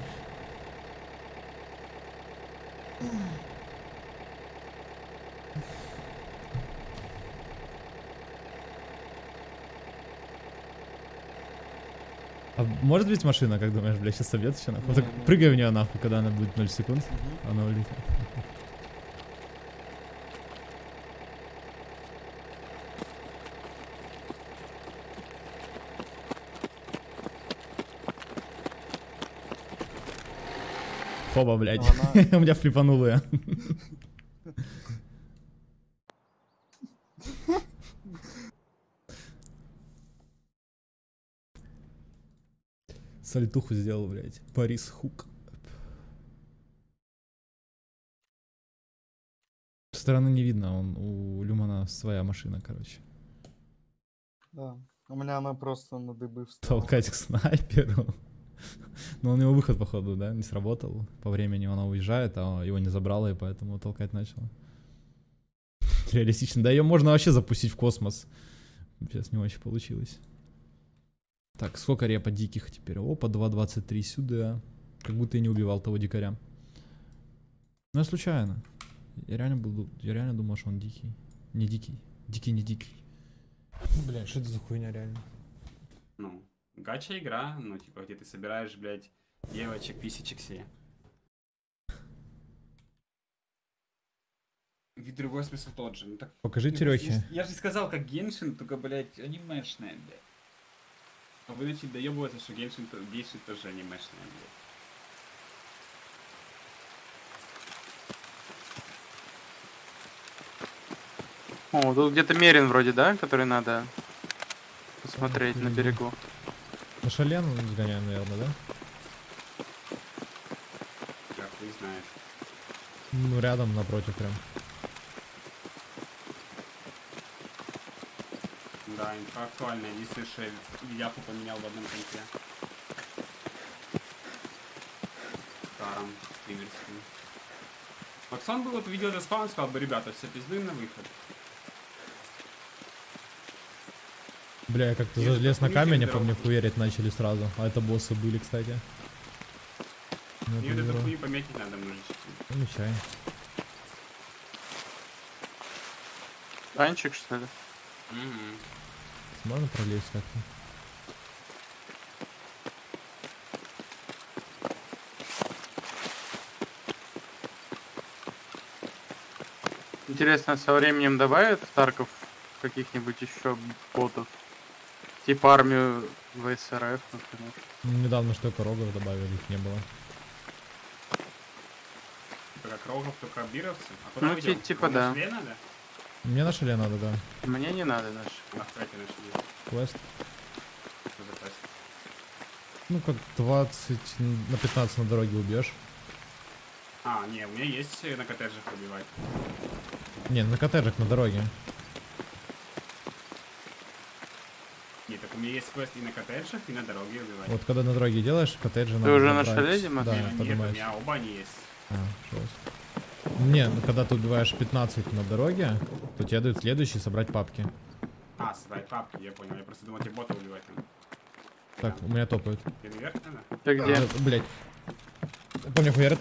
C: А может быть машина, как думаешь, бля, сейчас собьет еще нахуй? Вот так
B: Не-не.
C: прыгай в нее нахуй, когда она будет ноль секунд,
B: Мгм.
C: она улетит. Хоба, блядь.
B: Но она-
C: У меня флипануло я. Сальтуху сделал, блядь. Парис Хук. Со стороны не видно, он у Люмана своя машина, короче.
B: Да. У меня она просто на дыбы встала.
C: Толкать к снайперу. Но у него выход, походу, да, не сработал. По времени она уезжает, а его не забрала, и поэтому толкать начал. Реалистично. Да ее можно вообще запустить в космос. Сейчас не очень получилось. Так, сколько репа диких теперь? Опа, два двадцать три сюда. Как будто я не убивал того дикаря. Ну, я случайно. Я реально был, я реально думал, что он дикий. Не дикий. Дикий, не дикий. Бля, что это за хуйня реально?
G: Ну, Гача игра, ну, типа, где ты собираешь, блядь, девочек, писечек себе. Вид другой, смысл тот же. Ну, так,
C: Покажи
G: ну,
C: Терехи.
G: Я, я же сказал, как Геншин, только, блядь, анимешная, блядь. А вы начали доебываться, что Геншин, то, Геншин тоже анимешная, блядь.
H: О, тут где-то Мерин вроде, да? Который надо посмотреть на берегу.
C: На шале сгоняем, наверное, да?
G: Как ты знаешь.
C: Ну, рядом, напротив прям.
G: Да, инфа актуальная. Единственное, что я яху поменял в одном конце. Старом, стримерским. Максон бы вот видел заспаун, сказал бы, ребята, все пизды на выход.
C: Бля, я как-то
G: Нет,
C: залез на
G: это
C: камень, а
G: не
C: по мне
G: дорога.
C: хуярить начали сразу. А это боссы были, кстати. Ну,
G: Мне
C: это
G: вот эту
C: здорово.
G: хуйню пометить надо, мужички.
C: Замечай.
H: Танчик, что ли?
G: Угу.
C: Можно пролезть как-то?
H: Интересно, со временем добавят в Тарков каких-нибудь еще ботов? Типа армию ВСРФ, например.
C: Ну, недавно что только рогов добавили, их не было.
G: Типа как рогов, только бировцы. А куда
H: Ну,
G: вы
H: ти-
G: идёте?
H: типа
G: Вам на
H: да.
G: шле надо?
C: Мне на шале надо, да.
H: Мне не надо наш.
G: Нахуй тебе на шле?
C: Квест.
G: Что за квест?
C: Ну, как двадцать на пятнадцать на дороге убьешь.
G: А, не, у меня есть на коттеджах убивать.
C: Не, на коттеджах на дороге.
G: Нет, так у меня есть квест и на коттеджах, и на дороге убивать.
C: Вот когда на дороге делаешь, коттеджи надо
H: уже на
C: забрать.
H: шале, Дима?
C: Да,
G: Нет, нет, у
C: поднимаюсь.
G: меня оба они есть.
C: А, жёстко. Не, ну, когда ты убиваешь пятнадцать на дороге, то тебе дают следующий собрать папки.
G: А, собрать папки, я понял. Я просто думал, тебе бота убивать там.
C: Так, у меня топают.
G: Ты наверх надо?
H: Ты где?
C: Э, Блять. Помню, хуярят.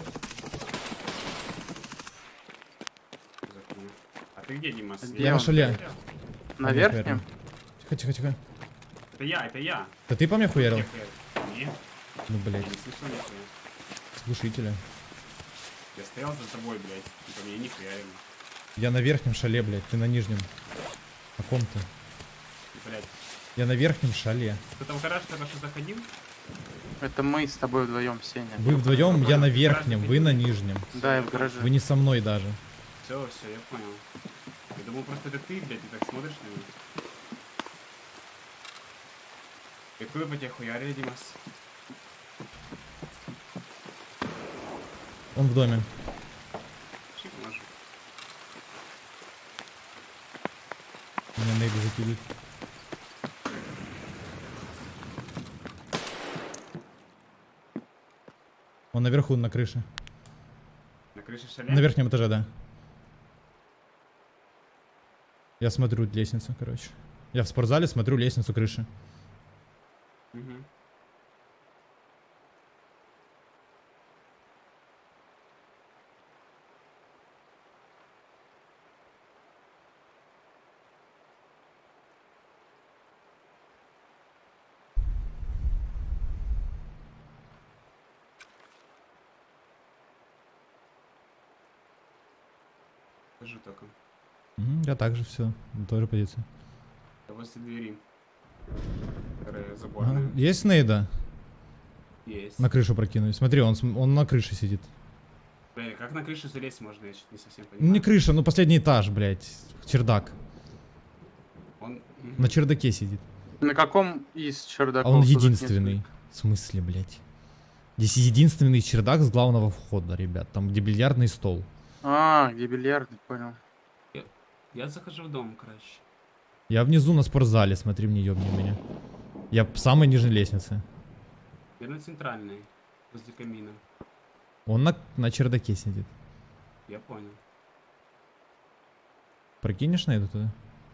G: Что за хуйня? А ты где, Дима?
H: Где
C: Я на
H: он?
C: шале.
H: На
C: Помню,
H: верхнем?
C: хуярят. Тихо, тихо, тихо.
G: Это я, это я.
C: Да ты по мне хуярил?
G: Где хуярит? Нет,
C: Ну,
G: я
C: блять,
G: не слышал нихуя.
C: с глушителя.
G: Я стоял за тобой, блядь. И по мне не хуярили.
C: Я на верхнем шале, блять, ты на нижнем. О ком ты?
G: Блядь.
C: Я на верхнем шале.
G: Кто там в гараж только что заходил?
H: Это мы с тобой вдвоем, Сеня.
C: Вы вдвоем, я на верхнем, вы на нижнем.
H: Да, я в гараже.
C: Вы не со мной даже.
G: Все, все, я понял. Я думал, просто это ты, блядь, ты так смотришь на меня. Какую по тебе хуярили, Димас?
C: Он в доме.
G: Чик, может.
C: Меня нейбы закидывают. Он наверху, на крыше.
G: На крыше шале?
C: На верхнем этаже, да. Я смотрю лестницу, короче. Я в спортзале смотрю лестницу крыши.
G: Угу. Скажу только.
C: Мгм, я также все, тоже позиция.
G: Я возле двери. Которая
C: Ага.
G: заборная.
C: Есть нейда?
G: Есть.
C: На крышу прокинуть. Смотри, он, см- он на крыше сидит.
G: Блядь, как на крышу залезть можно, я чуть не совсем
C: Ну,
G: понимаю.
C: не крыша, ну последний этаж, блядь. Чердак.
G: Он... Мгм.
C: На чердаке сидит.
H: На каком из
C: А
H: чердаков?
C: он
H: тут
C: единственный.
H: несколько?
C: В смысле, блядь? Здесь единственный чердак с главного входа, ребят. Там где бильярдный стол.
H: А, где бильярдный, понял.
G: Я захожу в дом, короче.
C: Я внизу на спортзале, смотри мне, ёбни меня. Я в самой нижней лестнице.
G: Наверное, центральный. Возле камина.
C: Он на, на чердаке сидит.
G: Я понял.
C: Прокинешь на это туда?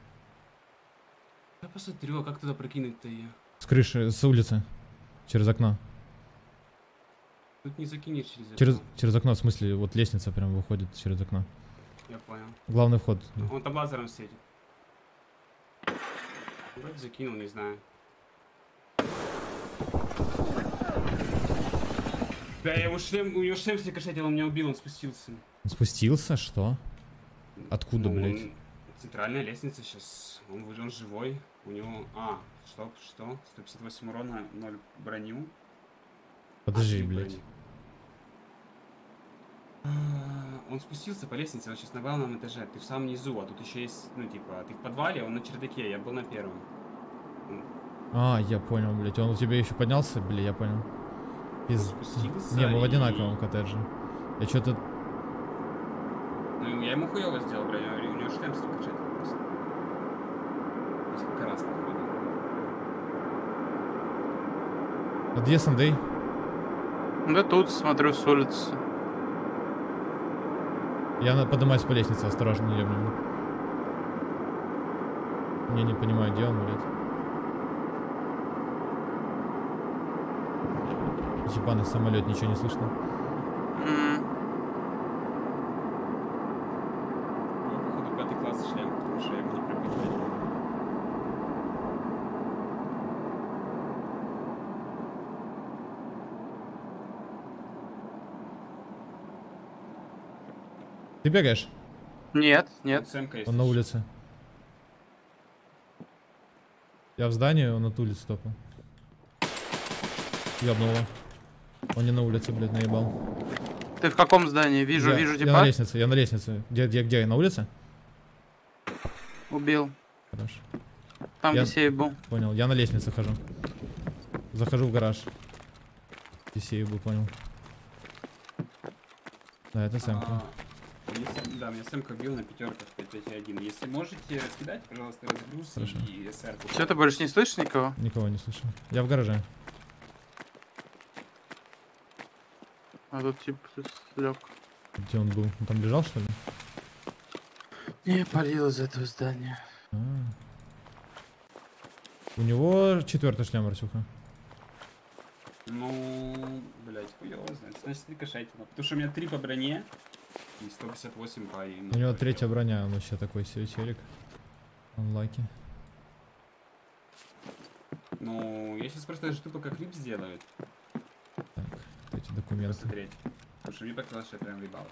G: Я посмотрю, а как туда прокинуть-то я?
C: С крыши, с улицы. Через окно.
G: Тут не закинешь через это.
C: Через, через окно, в смысле, вот лестница прям выходит через окно.
G: Я понял.
C: Главный вход.
G: Он там лазером светит. Вроде закинул, не знаю. Да, я ему шлем, у него шлем срикошетил, он меня убил, он спустился.
C: Он спустился? Что? Откуда,
G: Ну,
C: блядь?
G: он- Центральная лестница сейчас. Он, вы- он живой. У него... А, что? Что? сто пятьдесят восемь урона, ноль броню.
C: Подожди,
G: Один
C: блядь.
G: броню. А, Он спустился по лестнице, он сейчас на главном этаже. Ты в самом низу, а тут еще есть, ну, типа, ты в подвале, он на чердаке, я был на первом.
C: А, я понял, блядь. Он у тебя еще поднялся, блядь, я понял. Пиз...
G: Спустился
C: Не, мы в
G: и-
C: одинаковом коттедже. Я что-то...
G: Ну, я ему хуёво сделал, бля, у него- у него шлем срикошетил просто. Несколько раз, походу.
C: А где Сандей?
H: Да тут, смотрю, с улицы.
C: Я на- поднимаюсь по лестнице, осторожно, не ёбнем. Я не понимаю, где он, блядь. Ебаный самолет, ничего не слышно.
H: М,
G: У него, походу, пятый класс шлем, потому что я его не пробил.
C: Ты бегаешь?
H: Нет, нет.
G: Сэмка есть
C: Он на
G: ещё.
C: улице. Я в здании, он от улицы топал. Ёбнуло. Он не на улице, блядь, наебал.
H: Ты в каком здании? Вижу,
C: я,
H: вижу
C: я на
H: типа.
C: лестнице, я на лестнице. Где, где, где? На улице?
H: Убил.
C: Хорошо.
H: Там,
C: Я-
H: где сейф был.
C: Понял. Я на лестнице хожу. Захожу в гараж. И сейв был, понял. Да, это Сэмка.
G: А, если- да, меня Сэмка бил на пятерках пять пять один. Если можете раскидать, пожалуйста, разгруз
C: Хорошо.
G: и эс-эр-ку.
H: Все, ты больше не слышишь никого?
C: Никого не слышу. Я в гараже.
H: А тут тип лег.
C: Где он был? Он там лежал, что ли?
H: Не, палил из этого здания.
C: А. У него четвертый шлем, Арсюха.
G: Ну, блять, хуёво, значит, значит, рикошетило. Потому что у меня три по броне и сто пятьдесят восемь по им.
C: У него третья броня, он вообще такой себе челик. Он лаки.
G: Ну, я сейчас просто жду, пока клип сделают.
C: Так, эти документы.
G: Посмотреть. Потому что мне показалось, что я прям въебалась.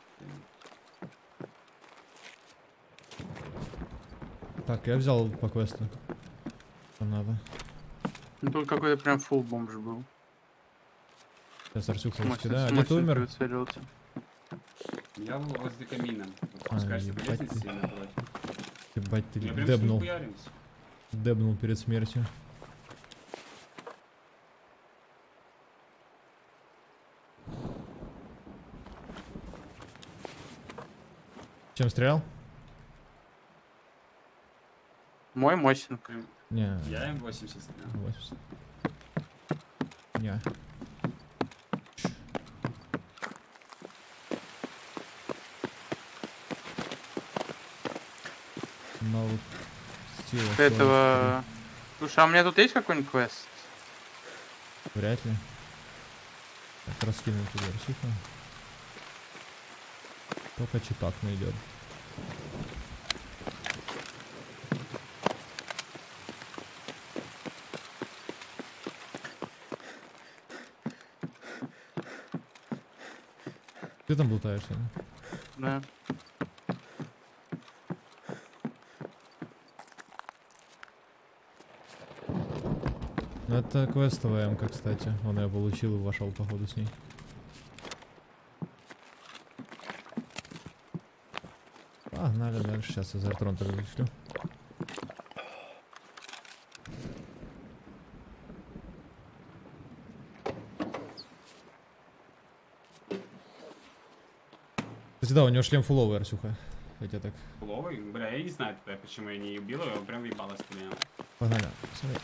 C: Так, я взял по квесту. Что надо.
H: Ну, тут какой-то прям фулл бомж был.
C: Сейчас Арсюха
H: С
C: раскидаю. А
H: мощностью-
C: где ты
H: мощностью
C: умер?
H: прицелился.
G: Я был возле камина. Вот
C: А,
G: спускаешься по
C: ебать
G: лестнице
C: ты.
G: и напротив.
C: Ебать, ты
G: Я прям с ним
C: дебнул.
G: хуяримся.
C: Дебнул перед смертью. Чем стрелял?
H: Мой мощный.
C: Не.
G: Я им восемьдесят стрелял.
C: восемьдесят. Не. Ну, вот, стила,
H: Этого... Слушай, а у меня тут есть какой-нибудь квест?
C: вряд ли. Так, раскинул туда Арсюха. Только читак найдет. Ты там болтаешься? Да?
H: Да.
C: Ну, это квестовая эмка, кстати. Он ее получил и вошел, походу, с ней. Погнали дальше. Сейчас я за артрон тогда вышлю. Кстати, да, у него шлем фуловый, Арсюха. Хотя так.
G: Ловый? Бля, я не знаю тогда, почему я не убил его, прям въебалось стрелял.
C: Погнали. Смотри.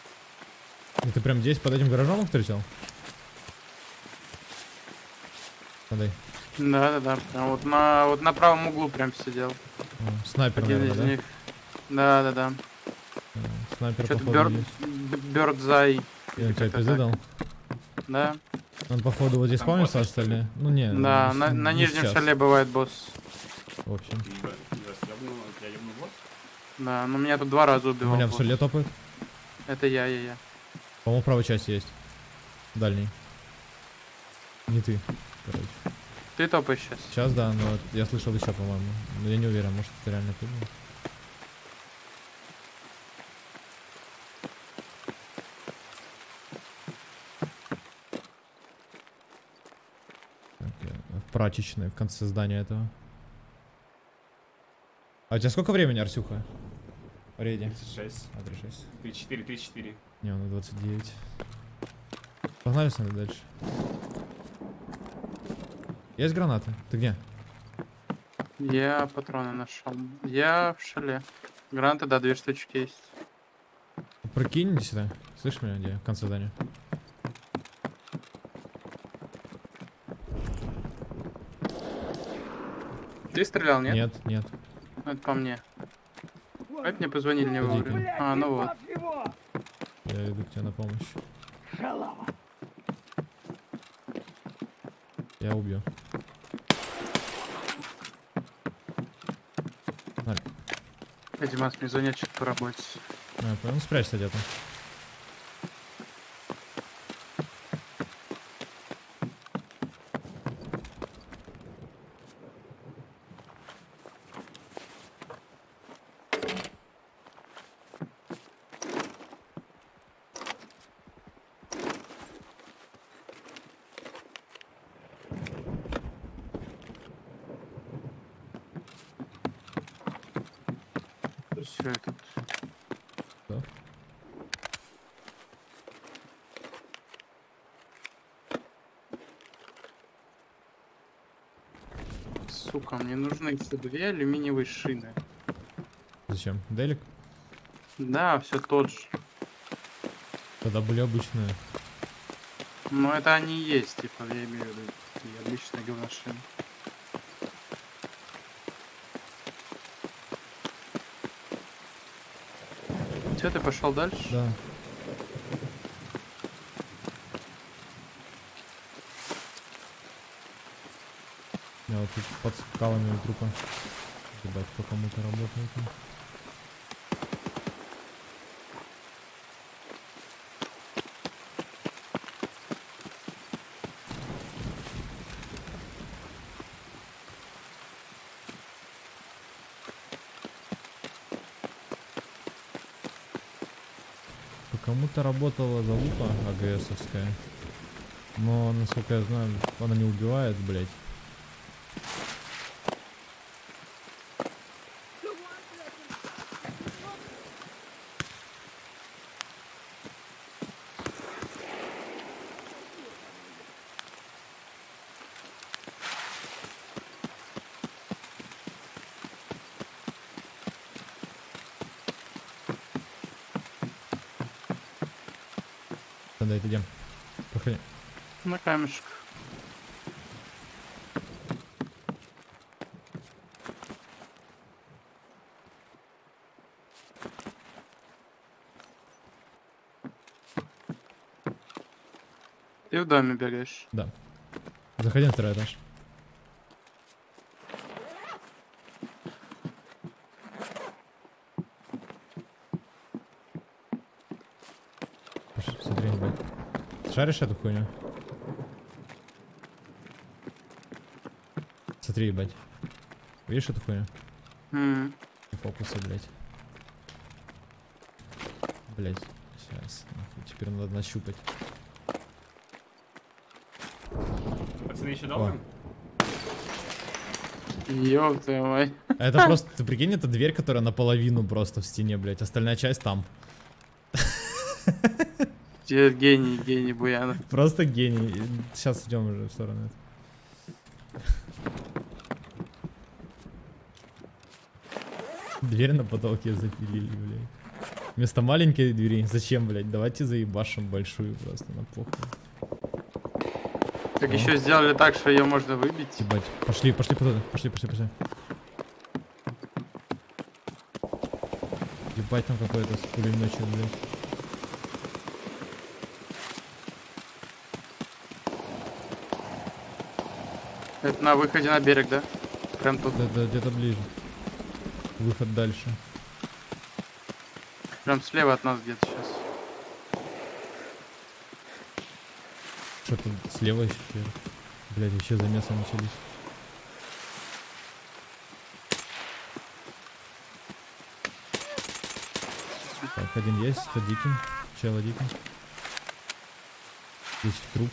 C: И ты прям здесь под этим гаражом их встречал? дай.
H: Да-да-да, прям вот на, вот на правом углу прям сидел.
C: О, снайпер,
H: Один
C: наверное,
H: из
C: да?
H: них. Да-да-да.
C: Э, Снайпер,
H: Что-то
C: походу,
H: бёрд...
C: есть.
H: Бёрдзай.
C: Я тебе пизды дал?
H: Да.
C: Он, походу, вот здесь
G: Там
C: спавнится
G: боссы, что ли?
C: остальные. Ну, не,
H: Да,
C: не-
H: на, на
C: не
H: нижнем
C: сейчас.
H: шале бывает босс.
C: В общем.
G: Ебать, я ёбнул, я ёбнул босс.
H: Да, но меня тут два раза
C: У
H: убивал
C: меня в
H: босс.
C: шале топает.
H: Это я, я, я.
C: По-моему, в правой части есть. Дальний. Не ты, короче.
H: Ты топаешь сейчас.
C: Сейчас, да, но вот я слышал еще, по-моему. Но я не уверен, может, это реально ты был. Так, я в прачечной, в конце здания этого. А у тебя сколько времени, Арсюха? Рейди.
G: тридцать шесть.
C: А, тридцать шесть.
G: тридцать четыре, тридцать четыре.
C: Не, он на двадцать девять. Погнали с нами дальше. Есть гранаты? Ты где?
H: Я патроны нашел. Я в шале. Гранаты, да, две штучки есть.
C: Прокинь иди сюда. Слышишь меня, где? В конце здания.
H: Ты стрелял, нет?
C: Нет, нет.
H: Ну, это по мне. Опять мне позвонили не
C: Подойди.
H: вовремя. А, ну вот.
C: Я иду к тебе на помощь. Я убью. Смотри.
H: Э, Димас, мне звонят что-то по работе.
C: А, я понял. Ну, спрячься где-то.
H: Все, этот.
C: Да.
H: Сука, мне нужны еще две алюминиевые шины.
C: Зачем? Делик?
H: Да, все тот же.
C: Тогда были обычные.
H: Но это они и есть, типа, я имею в виду. Такие обычные говношины. Все, ты пошел дальше?
C: Да. Я вот тут под скалами у трупа. Ебать, по кому-то работает. По кому-то работала залупа АГСовская. Но, насколько я знаю, она не убивает, блять. Тогда это идем. Проходи.
H: На камешек. Ты в доме бегаешь.
C: Да. Заходи на второй этаж. Пошли, смотри, блядь. Шаришь эту хуйню? Смотри, ебать. Видишь эту хуйню?
H: М.
C: Фокусы, блядь. Блядь. Сейчас. Нахуй. Теперь надо нащупать.
G: Пацаны еще долго?
H: Ёб твою мать.
C: А это просто, ты прикинь, это дверь, которая наполовину просто в стене, блядь. Остальная часть там.
H: Ты гений, гений Буянов.
C: Просто гений. Сейчас идем уже в сторону. Дверь на потолке запилили, блядь. Вместо маленькой двери. Зачем, блядь? Давайте заебашим большую просто на похуй.
H: Так еще сделали так, что ее можно выбить.
C: Ебать. Пошли, пошли туда. Пошли, пошли, пошли. Ебать, там какой-то пулеметчик, блядь.
H: Это на выходе на берег, да? Прям тут.
C: Да, да, где-то ближе. Выход дальше.
H: Прям слева от нас где-то сейчас.
C: Что-то слева еще. Блядь, вообще замесы начались. Так, один есть, это дикий. Чело дикий. Здесь труп.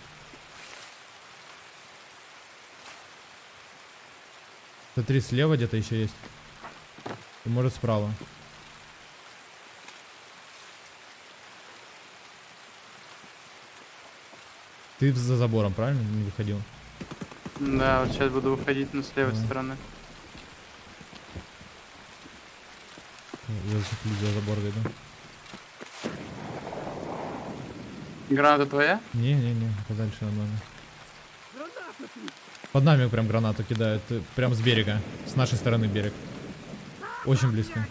C: Смотри, слева где-то еще есть. И может справа. Ты за забором, правильно? Не выходил?
H: Да, вот сейчас буду выходить, но с левой
C: Давай.
H: стороны.
C: Я за, за забор дойду.
H: Граната твоя?
C: Не-не-не, подальше над нами. Под нами прям гранату кидают. э, Прям с берега. С нашей стороны берег. Очень близко.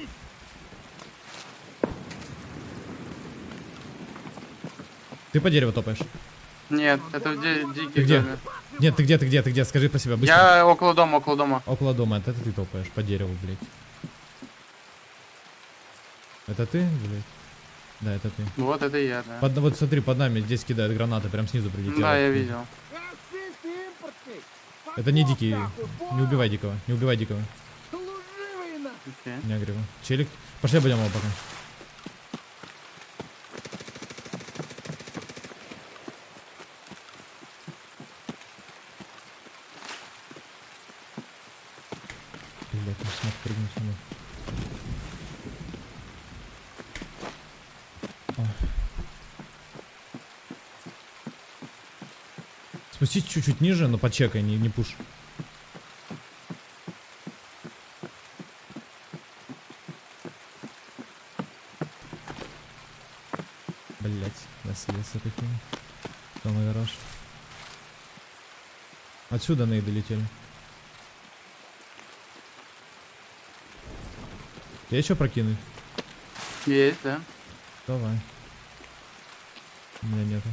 C: Ты по дереву топаешь?
H: Нет, это в ди-
C: Ты
H: дикий
C: где?
H: доме.
C: Нет, ты где, ты где, ты где? Скажи про себя быстро.
H: Я около дома, около дома.
C: Около дома, это ты топаешь, по дереву, блядь. Это ты, блядь? Да, это ты.
H: Вот это я, да.
C: Под, вот смотри, под нами здесь кидают гранаты, прям снизу прилетело.
H: Да, я видел.
C: Это не дикий. Не убивай дикого, не убивай дикого.
H: Окей.
C: Не агрево. Челик. Пошли обойдем его пока. Блять, не смог прыгнуть сюда. О. Спустись чуть-чуть ниже, но почекай, не, не пуш. Блять, наследство такие. Что на гараж? Отсюда нейды летели. Я еще прокинуть?
H: Есть, да.
C: Давай. У меня нету.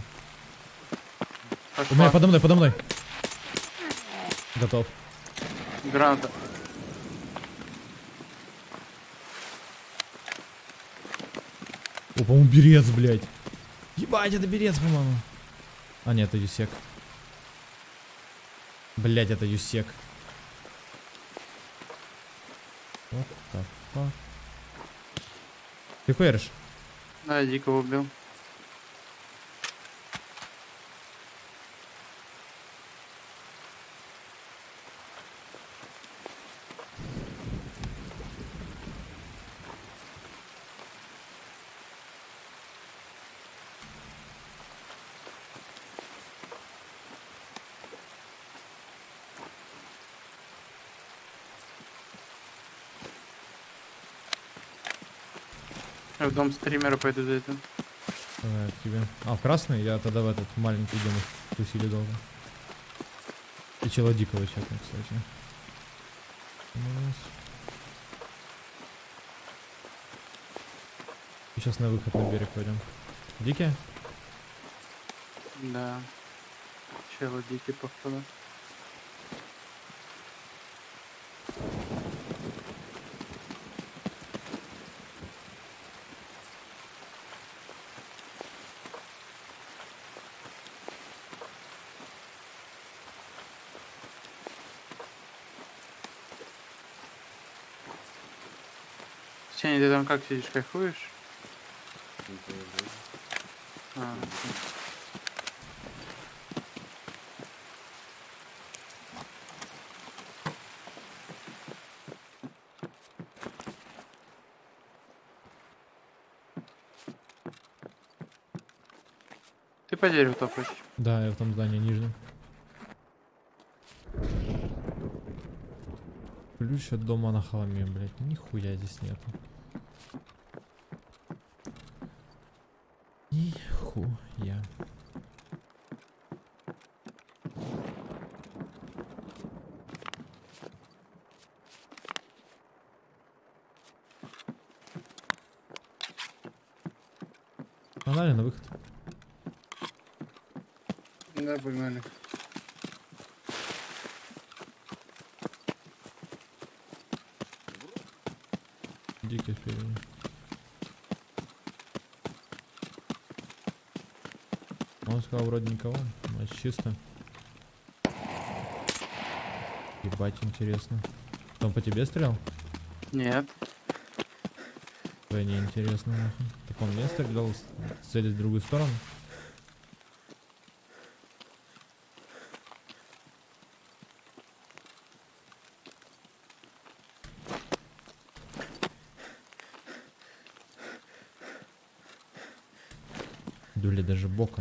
C: У
H: Пошла.
C: меня подо мной, подо мной. Готов.
H: Граната.
C: О, по-моему, берец, блядь. Ебать, это берец, по-моему. А, нет, это юсек. Блядь, это юсек. What the fuck? Ты хуяришь?
H: Да, я дикого убил. Я в дом стримера пойду за этим.
C: Давай, к тебе. А, в красный? Я тогда в этот маленький дом тусили долго. И чело дикого чекнул, кстати. Раз. И сейчас на выход на берег пойдем. Дикие?
H: Да. Чело дикий, походу. Сеня, ты там как сидишь, кайфуешь? А, окей. Ты по дереву топаешь.
C: Да, я в том здании нижнем. Ключ от дома на холме, блядь. Нихуя здесь нету. Нихуя. Погнали на выход.
H: Да, погнали.
C: Дикий впереди. Он сказал вроде никого, значит чисто. Ебать, интересно. Он по тебе стрелял?
H: Нет.
C: Да не интересно, нахуй. Так он мне стрелял, целясь в другую сторону. Дули даже боком.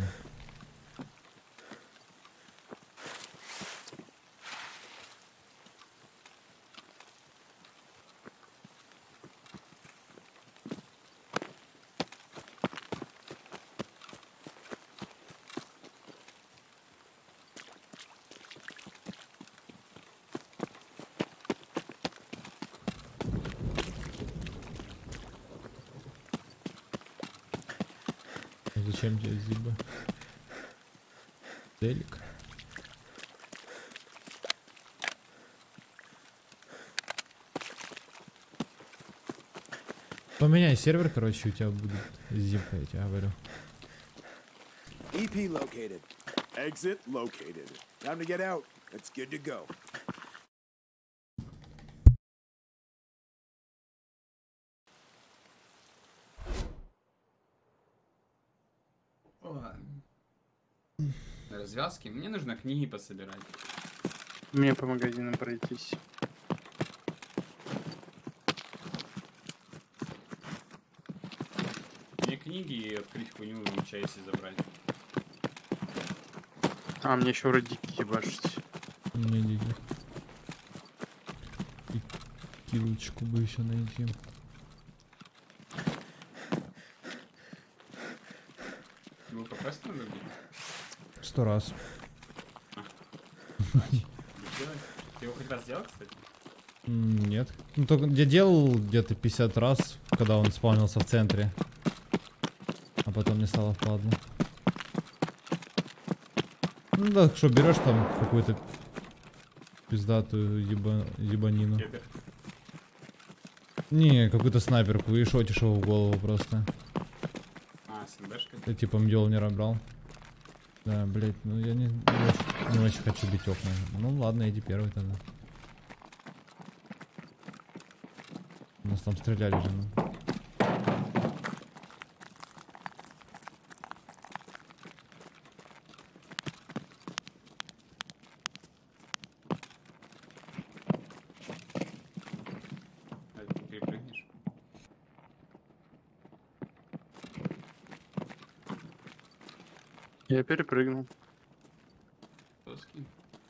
C: Зачем тебе зиба? Делик. Поменяй сервер, короче, у тебя будет зипка, я тебе говорю.
E: E P located. Exit located. Time to get out. It's good to go.
G: Развязки? Мне нужно книги пособирать.
H: Мне по магазинам пройтись.
G: Мне книги и открыть хуйню и чайси забрать.
H: А, мне еще вроде дикие башить.
C: Не диких. И килочку бы еще найти.
G: Его попасть надо будет?
C: Сто раз.
G: Ты его хоть раз сделал, кстати?
C: М, Нет. Ну только я делал где-то пятьдесят раз, когда он спавнился в центре. А потом мне стало впадло. Ну да, что берешь там какую-то пиздатую еба... ебанину.
G: Кедр.
C: Не, какую-то снайперку и шотишь его в голову просто.
G: А, СМБшка.
C: Я типа мьёлнира брал. Да, блять, ну я не, не, очень, не очень хочу бить окна. Ну ладно, иди первый тогда. У нас там стреляли же, ну.
G: А ты перепрыгнешь?
H: Я перепрыгнул.
G: Доски.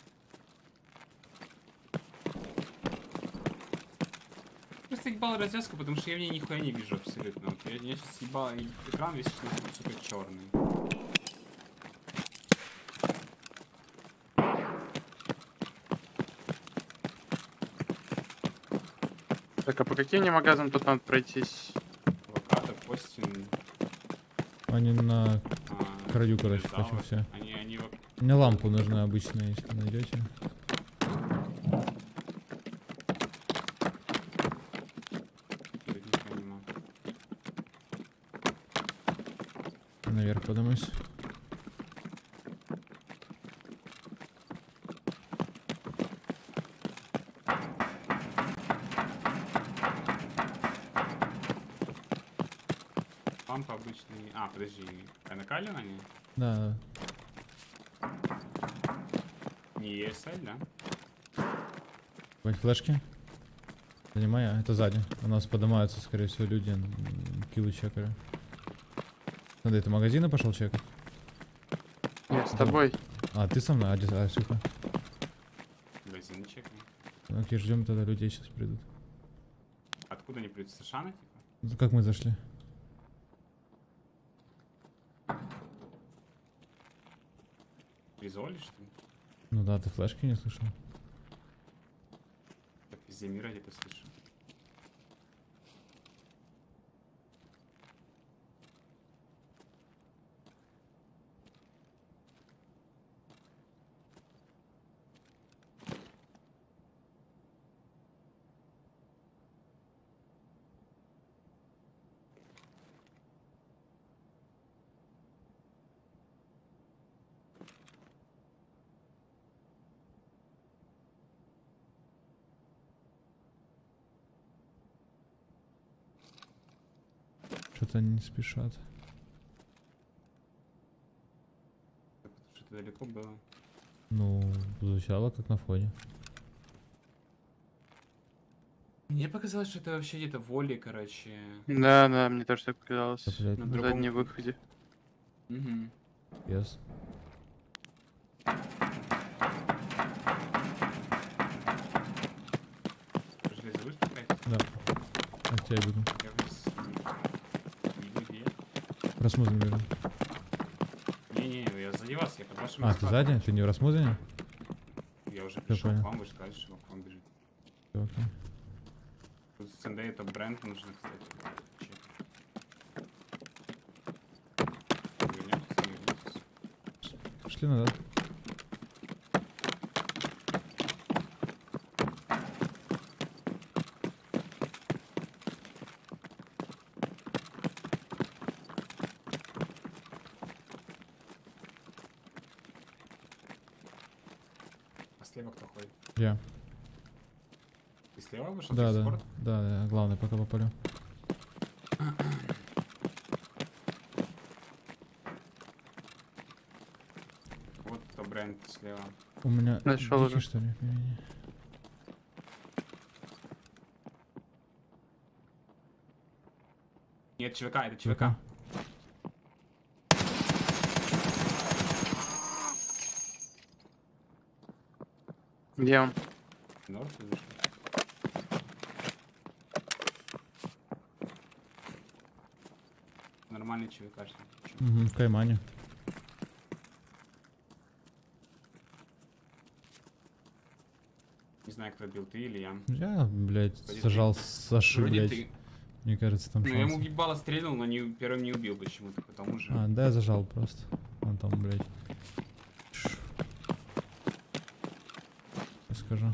G: Просто ебал развязку, потому что я в ней нихуя не вижу абсолютно. Вот я, я сейчас ебал, и экран весь что-то, сука, черный.
H: Так, а по каким мне магазинам тут надо пройтись?
G: Авокадо, Костин.
C: Они на
G: а,
C: краю, короче,
G: Жава.
C: почти все.
G: Они, они во-
C: Мне лампу нужна обычная, если найдете.
G: Тут нихуя нема.
C: Наверх подымусь.
G: Лампа обычный. А, подожди, а накален они?
C: Да,
G: Не и эс эль, да?
C: хоть флешки. Занимай, а это сзади. У нас поднимаются, скорее всего, люди. м, Киллы чекали. Надо, это магазины пошел чекать?
H: Нет, с тобой.
C: А, ты со мной? А, где- а, сука.
G: Магазин чекай.
C: Окей, ждем тогда, людей сейчас придут.
G: Откуда они придут? С Ашана, типа?
C: Ну, как мы зашли?
G: Призоли, что ли?
C: Ну да, ты флешки не слышал?
G: Так везде мира где-то слышу.
C: что-то не спешат.
G: Что-то далеко было.
C: Ну, звучало как на фоне.
G: Мне показалось, что это вообще где-то в воле, короче.
H: Да, да, мне тоже так показалось.
C: Да, блядь.
G: На
H: На
G: другом
H: заднем
G: пу-
H: выходе.
G: Угу.
C: Yes.
G: Железо будешь пускать?
C: Да. А к тебе бегу.
G: Я вниз. Иду, где?
C: Расмузен бежу.
G: Не-не, я сзади вас, я под вашим
C: А, ты
G: складом.
C: сзади? Ты не в расмузене?
G: Я уже пришел
C: понял.
G: к вам, вы же сказали, что к вам бежит.
C: Всё, окей.
G: Тут с эн дэ это бренд нужно, кстати. чекать. Вернётесь, не вернётесь?
C: Пошли назад.
G: А слева кто ходит?
C: Я.
G: Ты слева вышел?
C: Да,
G: Ты
C: да,
G: спорт?
C: да, да, главное, пока попалю.
G: Вот кто бренд слева.
C: У меня
H: Нашёл
C: дикий,
H: уже.
C: что ли, впереди.
G: Нет, ЧВК, это ЧВК.
C: ЧВК.
H: Где он?
G: Да, ты вышел. Нормальный ЧВКшник. Чё?
C: Угу, в Каймане.
G: Не знаю, кто бил, ты или я.
C: Я, блядь,
G: Вроде
C: сажал
G: ты.
C: с Саши,
G: Вроде
C: блядь.
G: ты.
C: Мне кажется, там
G: Ну, я ему в
C: шансы.
G: ебало стрельнул, но не, первым не убил почему-то, потому же.
C: А, да, я зажал просто. Он там, блядь. Ш. Я скажу.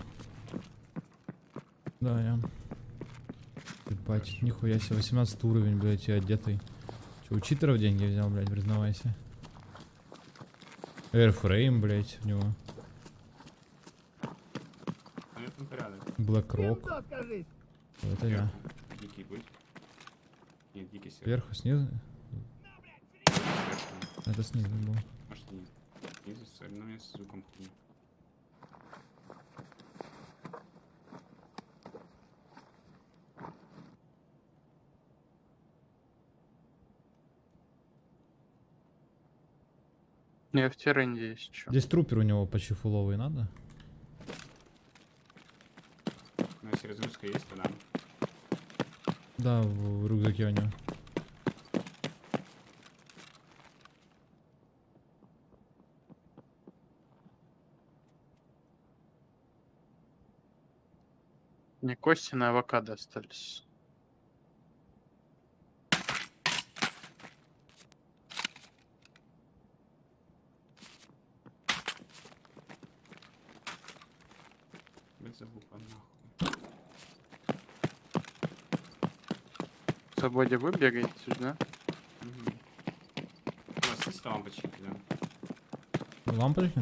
C: Да, я. Ебать,
G: Хорошо.
C: нихуя себе, восемнадцатый уровень, блядь, и одетый. Че, у читеров деньги взял, блядь, признавайся. Airframe, блядь, у него.
G: Ну, это порядок.
C: BlackRock. Это я.
G: Сверху. Дикий будь. Нет, дикий сверху.
C: Сверху, снизу?
G: Сверху.
C: Это снизу был.
G: Может, нет. Снизу, сори, но у меня с звуком хуйня.
H: Не, в терренде есть еще.
C: Здесь трупер у него почти фуловый, надо?
G: Ну, если разгрузка есть, то да.
C: Да, в, в рюкзаке у него.
H: Мне кости на авокадо остались.
G: Блять, забыл по нахуй.
H: В свободе вы бегаете, да?
G: Угу. У вас есть лампочки, да?
C: Лампочки?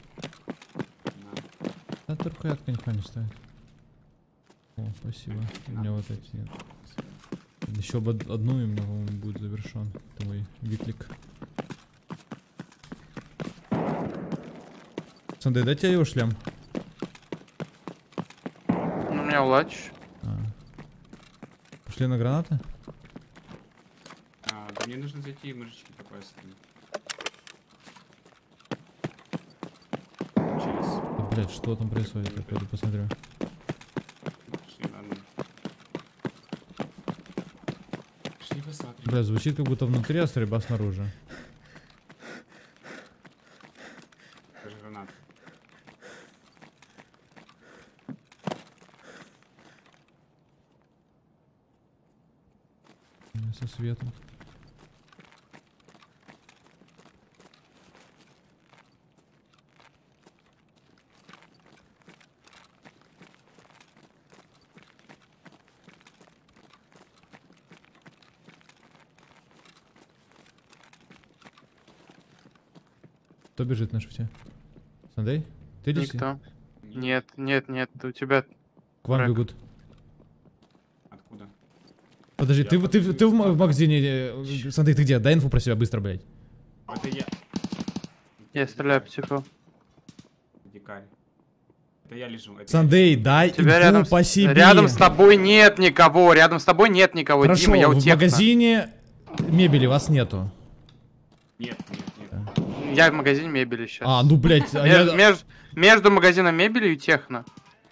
G: Да.
C: Да только ядка нихуя не стоит. О, спасибо. У меня вот эти нет. Еще бы од- одну, и у меня, по-моему, будет завершен твой виклик. Сандай, дай тебе его шлем.
H: Ну, у меня лач.
C: А. Пошли на гранаты?
G: А, да мне нужно зайти в мужички по квесту. Через.
C: Да, блядь, что там происходит? Я пойду посмотрю.
G: Пошли, ладно. Пошли посмотрим.
C: Бля, звучит как будто внутри, а стрельба снаружи.
G: Это же гранат.
C: Со светом. Кто бежит на шифте? Сандай? Ты или Си?
H: Никто. Нет, нет, нет, у тебя
C: К вам
H: Рэк.
C: бегут.
G: Откуда?
C: Подожди, ты, ты, ты, ты в ма- в магазине... э, Смотри, ты где? Дай инфу про себя быстро, блядь.
G: Это я.
H: Я стреляю по типу.
G: Дикарь. Это я лежу. Это я
C: Сандей, дай
H: Тебя
C: инфу
H: рядом,
C: по
H: с...
C: себе.
H: рядом с тобой нет никого. Рядом с тобой нет никого.
C: Хорошо,
H: Дима, я у
C: в
H: техно.
C: магазине мебели вас нету.
G: лежу. Нет, нет, нет.
H: Я в магазине мебели сейчас.
C: А, ну, блядь, а
H: Между,
C: я...
H: меж- между магазином мебели и техно.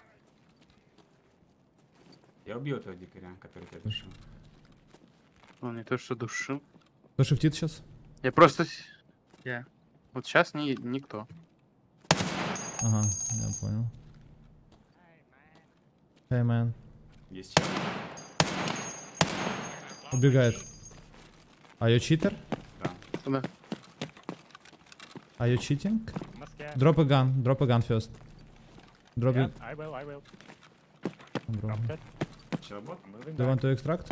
G: Я убил этого дикаря, который тебя душил.
H: Он не то что душил.
C: Кто шифтит сейчас?
H: Я просто... с- Я... Вот сейчас ни... никто.
C: Ага, я понял. Hey, man.
G: Есть чел?
C: Убегает. Are you cheater?
G: Да.
H: Куда?
C: Are you cheating? Drop a gun. Drop a gun first. Drop it.
I: I will, I will.
C: Bro.
G: Челбот?
C: Do you want to extract?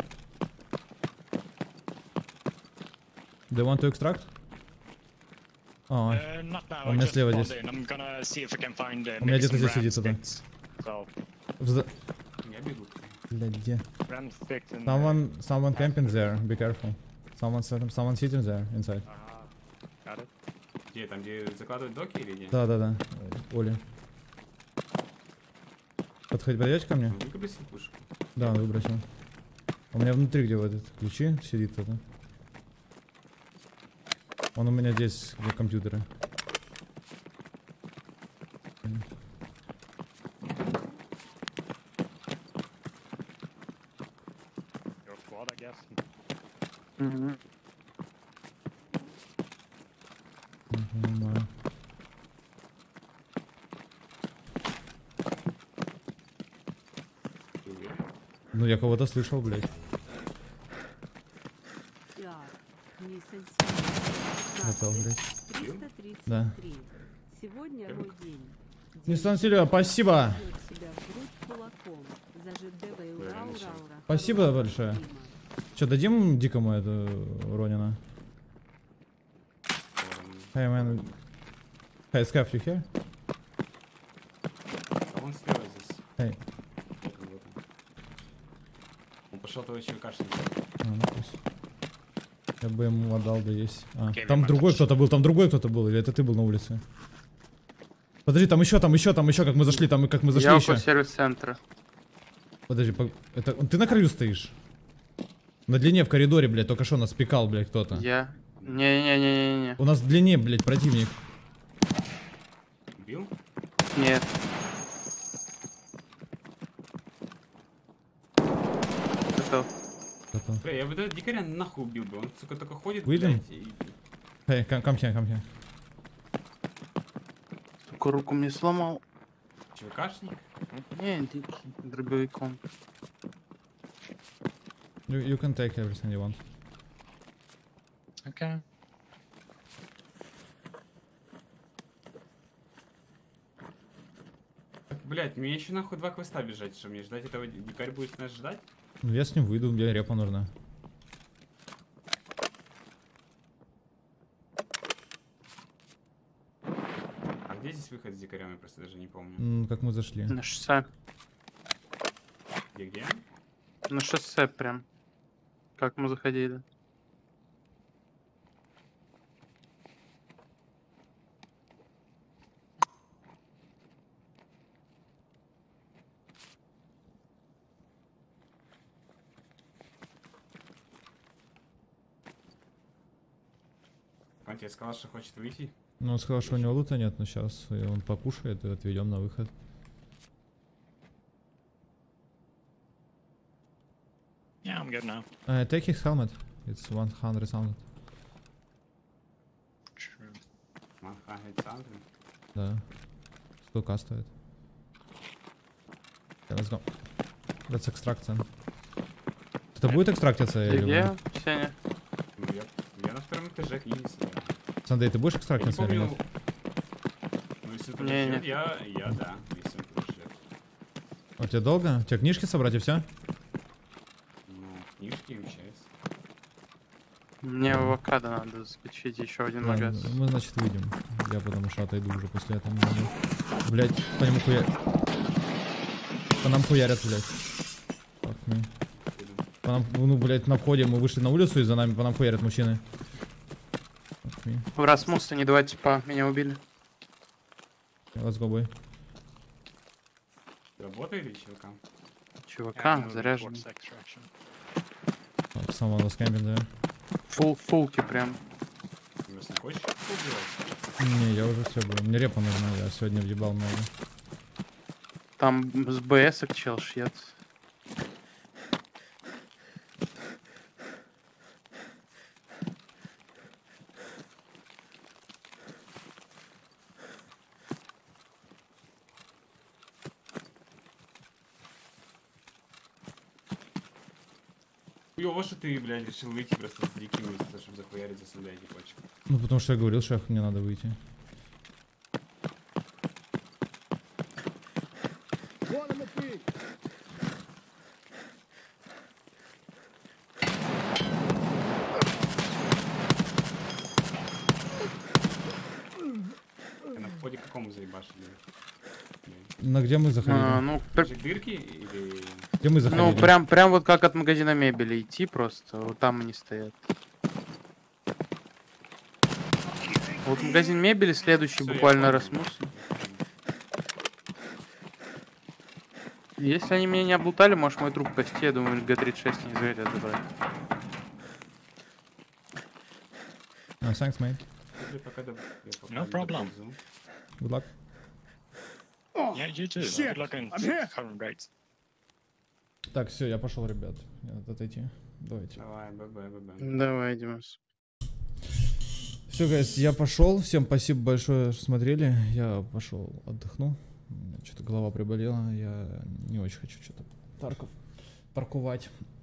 C: Do you want to extract? О,
I: Uh, not now,
C: У
I: I
C: меня
I: just
C: слева
I: spawned
C: здесь.
I: in. I'm gonna see if I can find uh,
C: У меня
I: maybe
C: где-то
I: some
C: здесь
I: ram
C: сидит туда.
I: sticks. So,
C: Вза-
G: Я бегу.
C: Блядь, где?
I: ram sticks in
C: Someone, someone camping there. Be careful. Someone, sitting- someone sitting there inside.
I: there. Ага, got it.
G: Где там, где закладывают доки или где?
C: Да, да, да. Оля. Подходи, подойдете ко мне?
G: Ну, выброси пушку.
C: Да, выбросил. У меня внутри, где вот этот ключи, сидит кто-то. Он у меня здесь, где компьютеры.
I: Your squad, I guess.
H: Мгм.
C: Не понимаю.
G: Ты уверен?
C: Ну, я кого-то слышал, блядь. Готов, блядь.
J: триста тридцать
C: Да.
J: три. Сегодня мой день.
C: Ниссан Сильва, спасибо.
J: Бьет себя в грудь кулаком. Зажидевай ура, ура, ура.
C: Спасибо
J: Хорошего
C: большое.
J: стрима.
C: Че, дадим дикому эту Ронина? Hey, man. Hey, Scaff, you here?
G: А он слева здесь.
C: Hey.
G: Вот он. Он пошел твой ЧВКшник.
C: А, ну пусть. Я бы ему отдал бы есть. А,
I: Окей,
C: там
I: мимо
C: другой
I: дальше.
C: кто-то был, там другой кто-то был, или это ты был на улице? Подожди, там еще, там еще, там еще, как мы зашли, там как мы зашли
H: Я
C: еще.
H: около сервис-центра.
C: Подожди, по- это ты на краю стоишь? На длине в коридоре, блядь, только что нас пикал, блядь, кто-то.
H: Я... Не-не-не-не-не.
C: У нас в длине, блядь, противник.
G: Убил?
H: Нет. Готов.
C: Готов.
G: Бля, я бы этот дикаря нахуй убил бы. Он, сука, только ходит,
C: Выйдем?
G: блядь, и...
C: Hey, come, come here, come here.
H: Сука, руку мне сломал.
G: ЧВКшник?
H: Не, дикий. Дробовиком.
C: You, you can take everything you want.
I: Okay.
G: Так, блядь, мне еще нахуй два квеста бежать, что мне ждать этого ди- дикарь будет нас ждать?
C: Ну, я с ним выйду, мне репа нужна.
G: А где здесь выход с дикарем, я просто даже не помню.
C: М, как мы зашли.
H: На шоссе.
G: Где-где?
H: На шоссе прям. Как мы заходили.
G: Он тебе сказал, что хочет выйти?
C: Ну, он сказал, что у него лута нет, но сейчас он покушает и отведем на выход.
I: Yeah, I'm good now.
C: Uh, take his helmet. It's one hundred something.
I: True.
G: Манха, Александр.
C: Да. Сто ка стоит. Okay, let's go. Let's extract then. Это будет экстрактиться?
H: Ты
C: или
H: где,
C: нет?
H: Сеня?
G: Ну, я, я на втором этаже книги сидел.
C: Сандей, ты будешь
G: Я не
C: экстрактиться или
G: помню...
C: нет?
G: Ну, если он
H: Не,
G: подождет,
H: не.
G: я, я да, если он подождет.
C: А у тебя долго? У тебя книжки собрать и все?
G: Ну, книжки, МЧС.
H: Мне в авокадо надо заскочить еще один магаз.
C: Мы, значит, выйдем. Я потому что отойду уже после этого. Блять, по нему хуя... По нам хуярят, блять. Fuck me. По нам, ну, блядь, на входе мы вышли на улицу, и за нами по нам хуярят мужчины. Okay.
H: В Расмуса не два типа, меня убили.
C: Let's go, boy.
G: Работает или чувака?
H: Чувака, заряженный.
C: Так, someone was camping there.
H: Фул, фулки прям.
G: Ты нас не хочешь убивать?
C: Не, я уже все был. Мне репа нужна, я сегодня въебал много.
H: Там с БС чел шьет.
G: Хуёво, что ты, блядь, решил выйти просто с диким улицы, чтобы захуярить за сюда эти почки.
C: Ну, потому что я говорил, что мне надо выйти.
G: Ты на входе к какому заебашили?
C: На где мы заходили?
H: А, ну, пр-
G: Даже дырки или...
C: Где мы заходили?
H: ну прям, прям вот как от магазина мебели идти просто. Вот там они стоят. Вот магазин мебели, следующий
G: Всё, я
H: буквально
G: понял.
H: Расмус. Если они меня не облутали, может мой труп кости, я думаю, Г тридцать шесть не захотят забрать.
C: No, thanks, mate.
G: Я пока доб- я пока
I: No problem.
G: доползу.
C: Good luck.
I: Yeah, you too.
E: Shit,
I: Good luck in
E: I'm here.
I: current rates.
C: Так, все, я пошел, ребят. Надо отойти. Давайте.
G: Давай, б-б, б-б.
H: Давай, Димас.
C: Все, guys, я пошел. Всем спасибо большое, что смотрели. Я пошел отдохну. Что-то голова приболела. Я не очень хочу что-то Тарков парковать.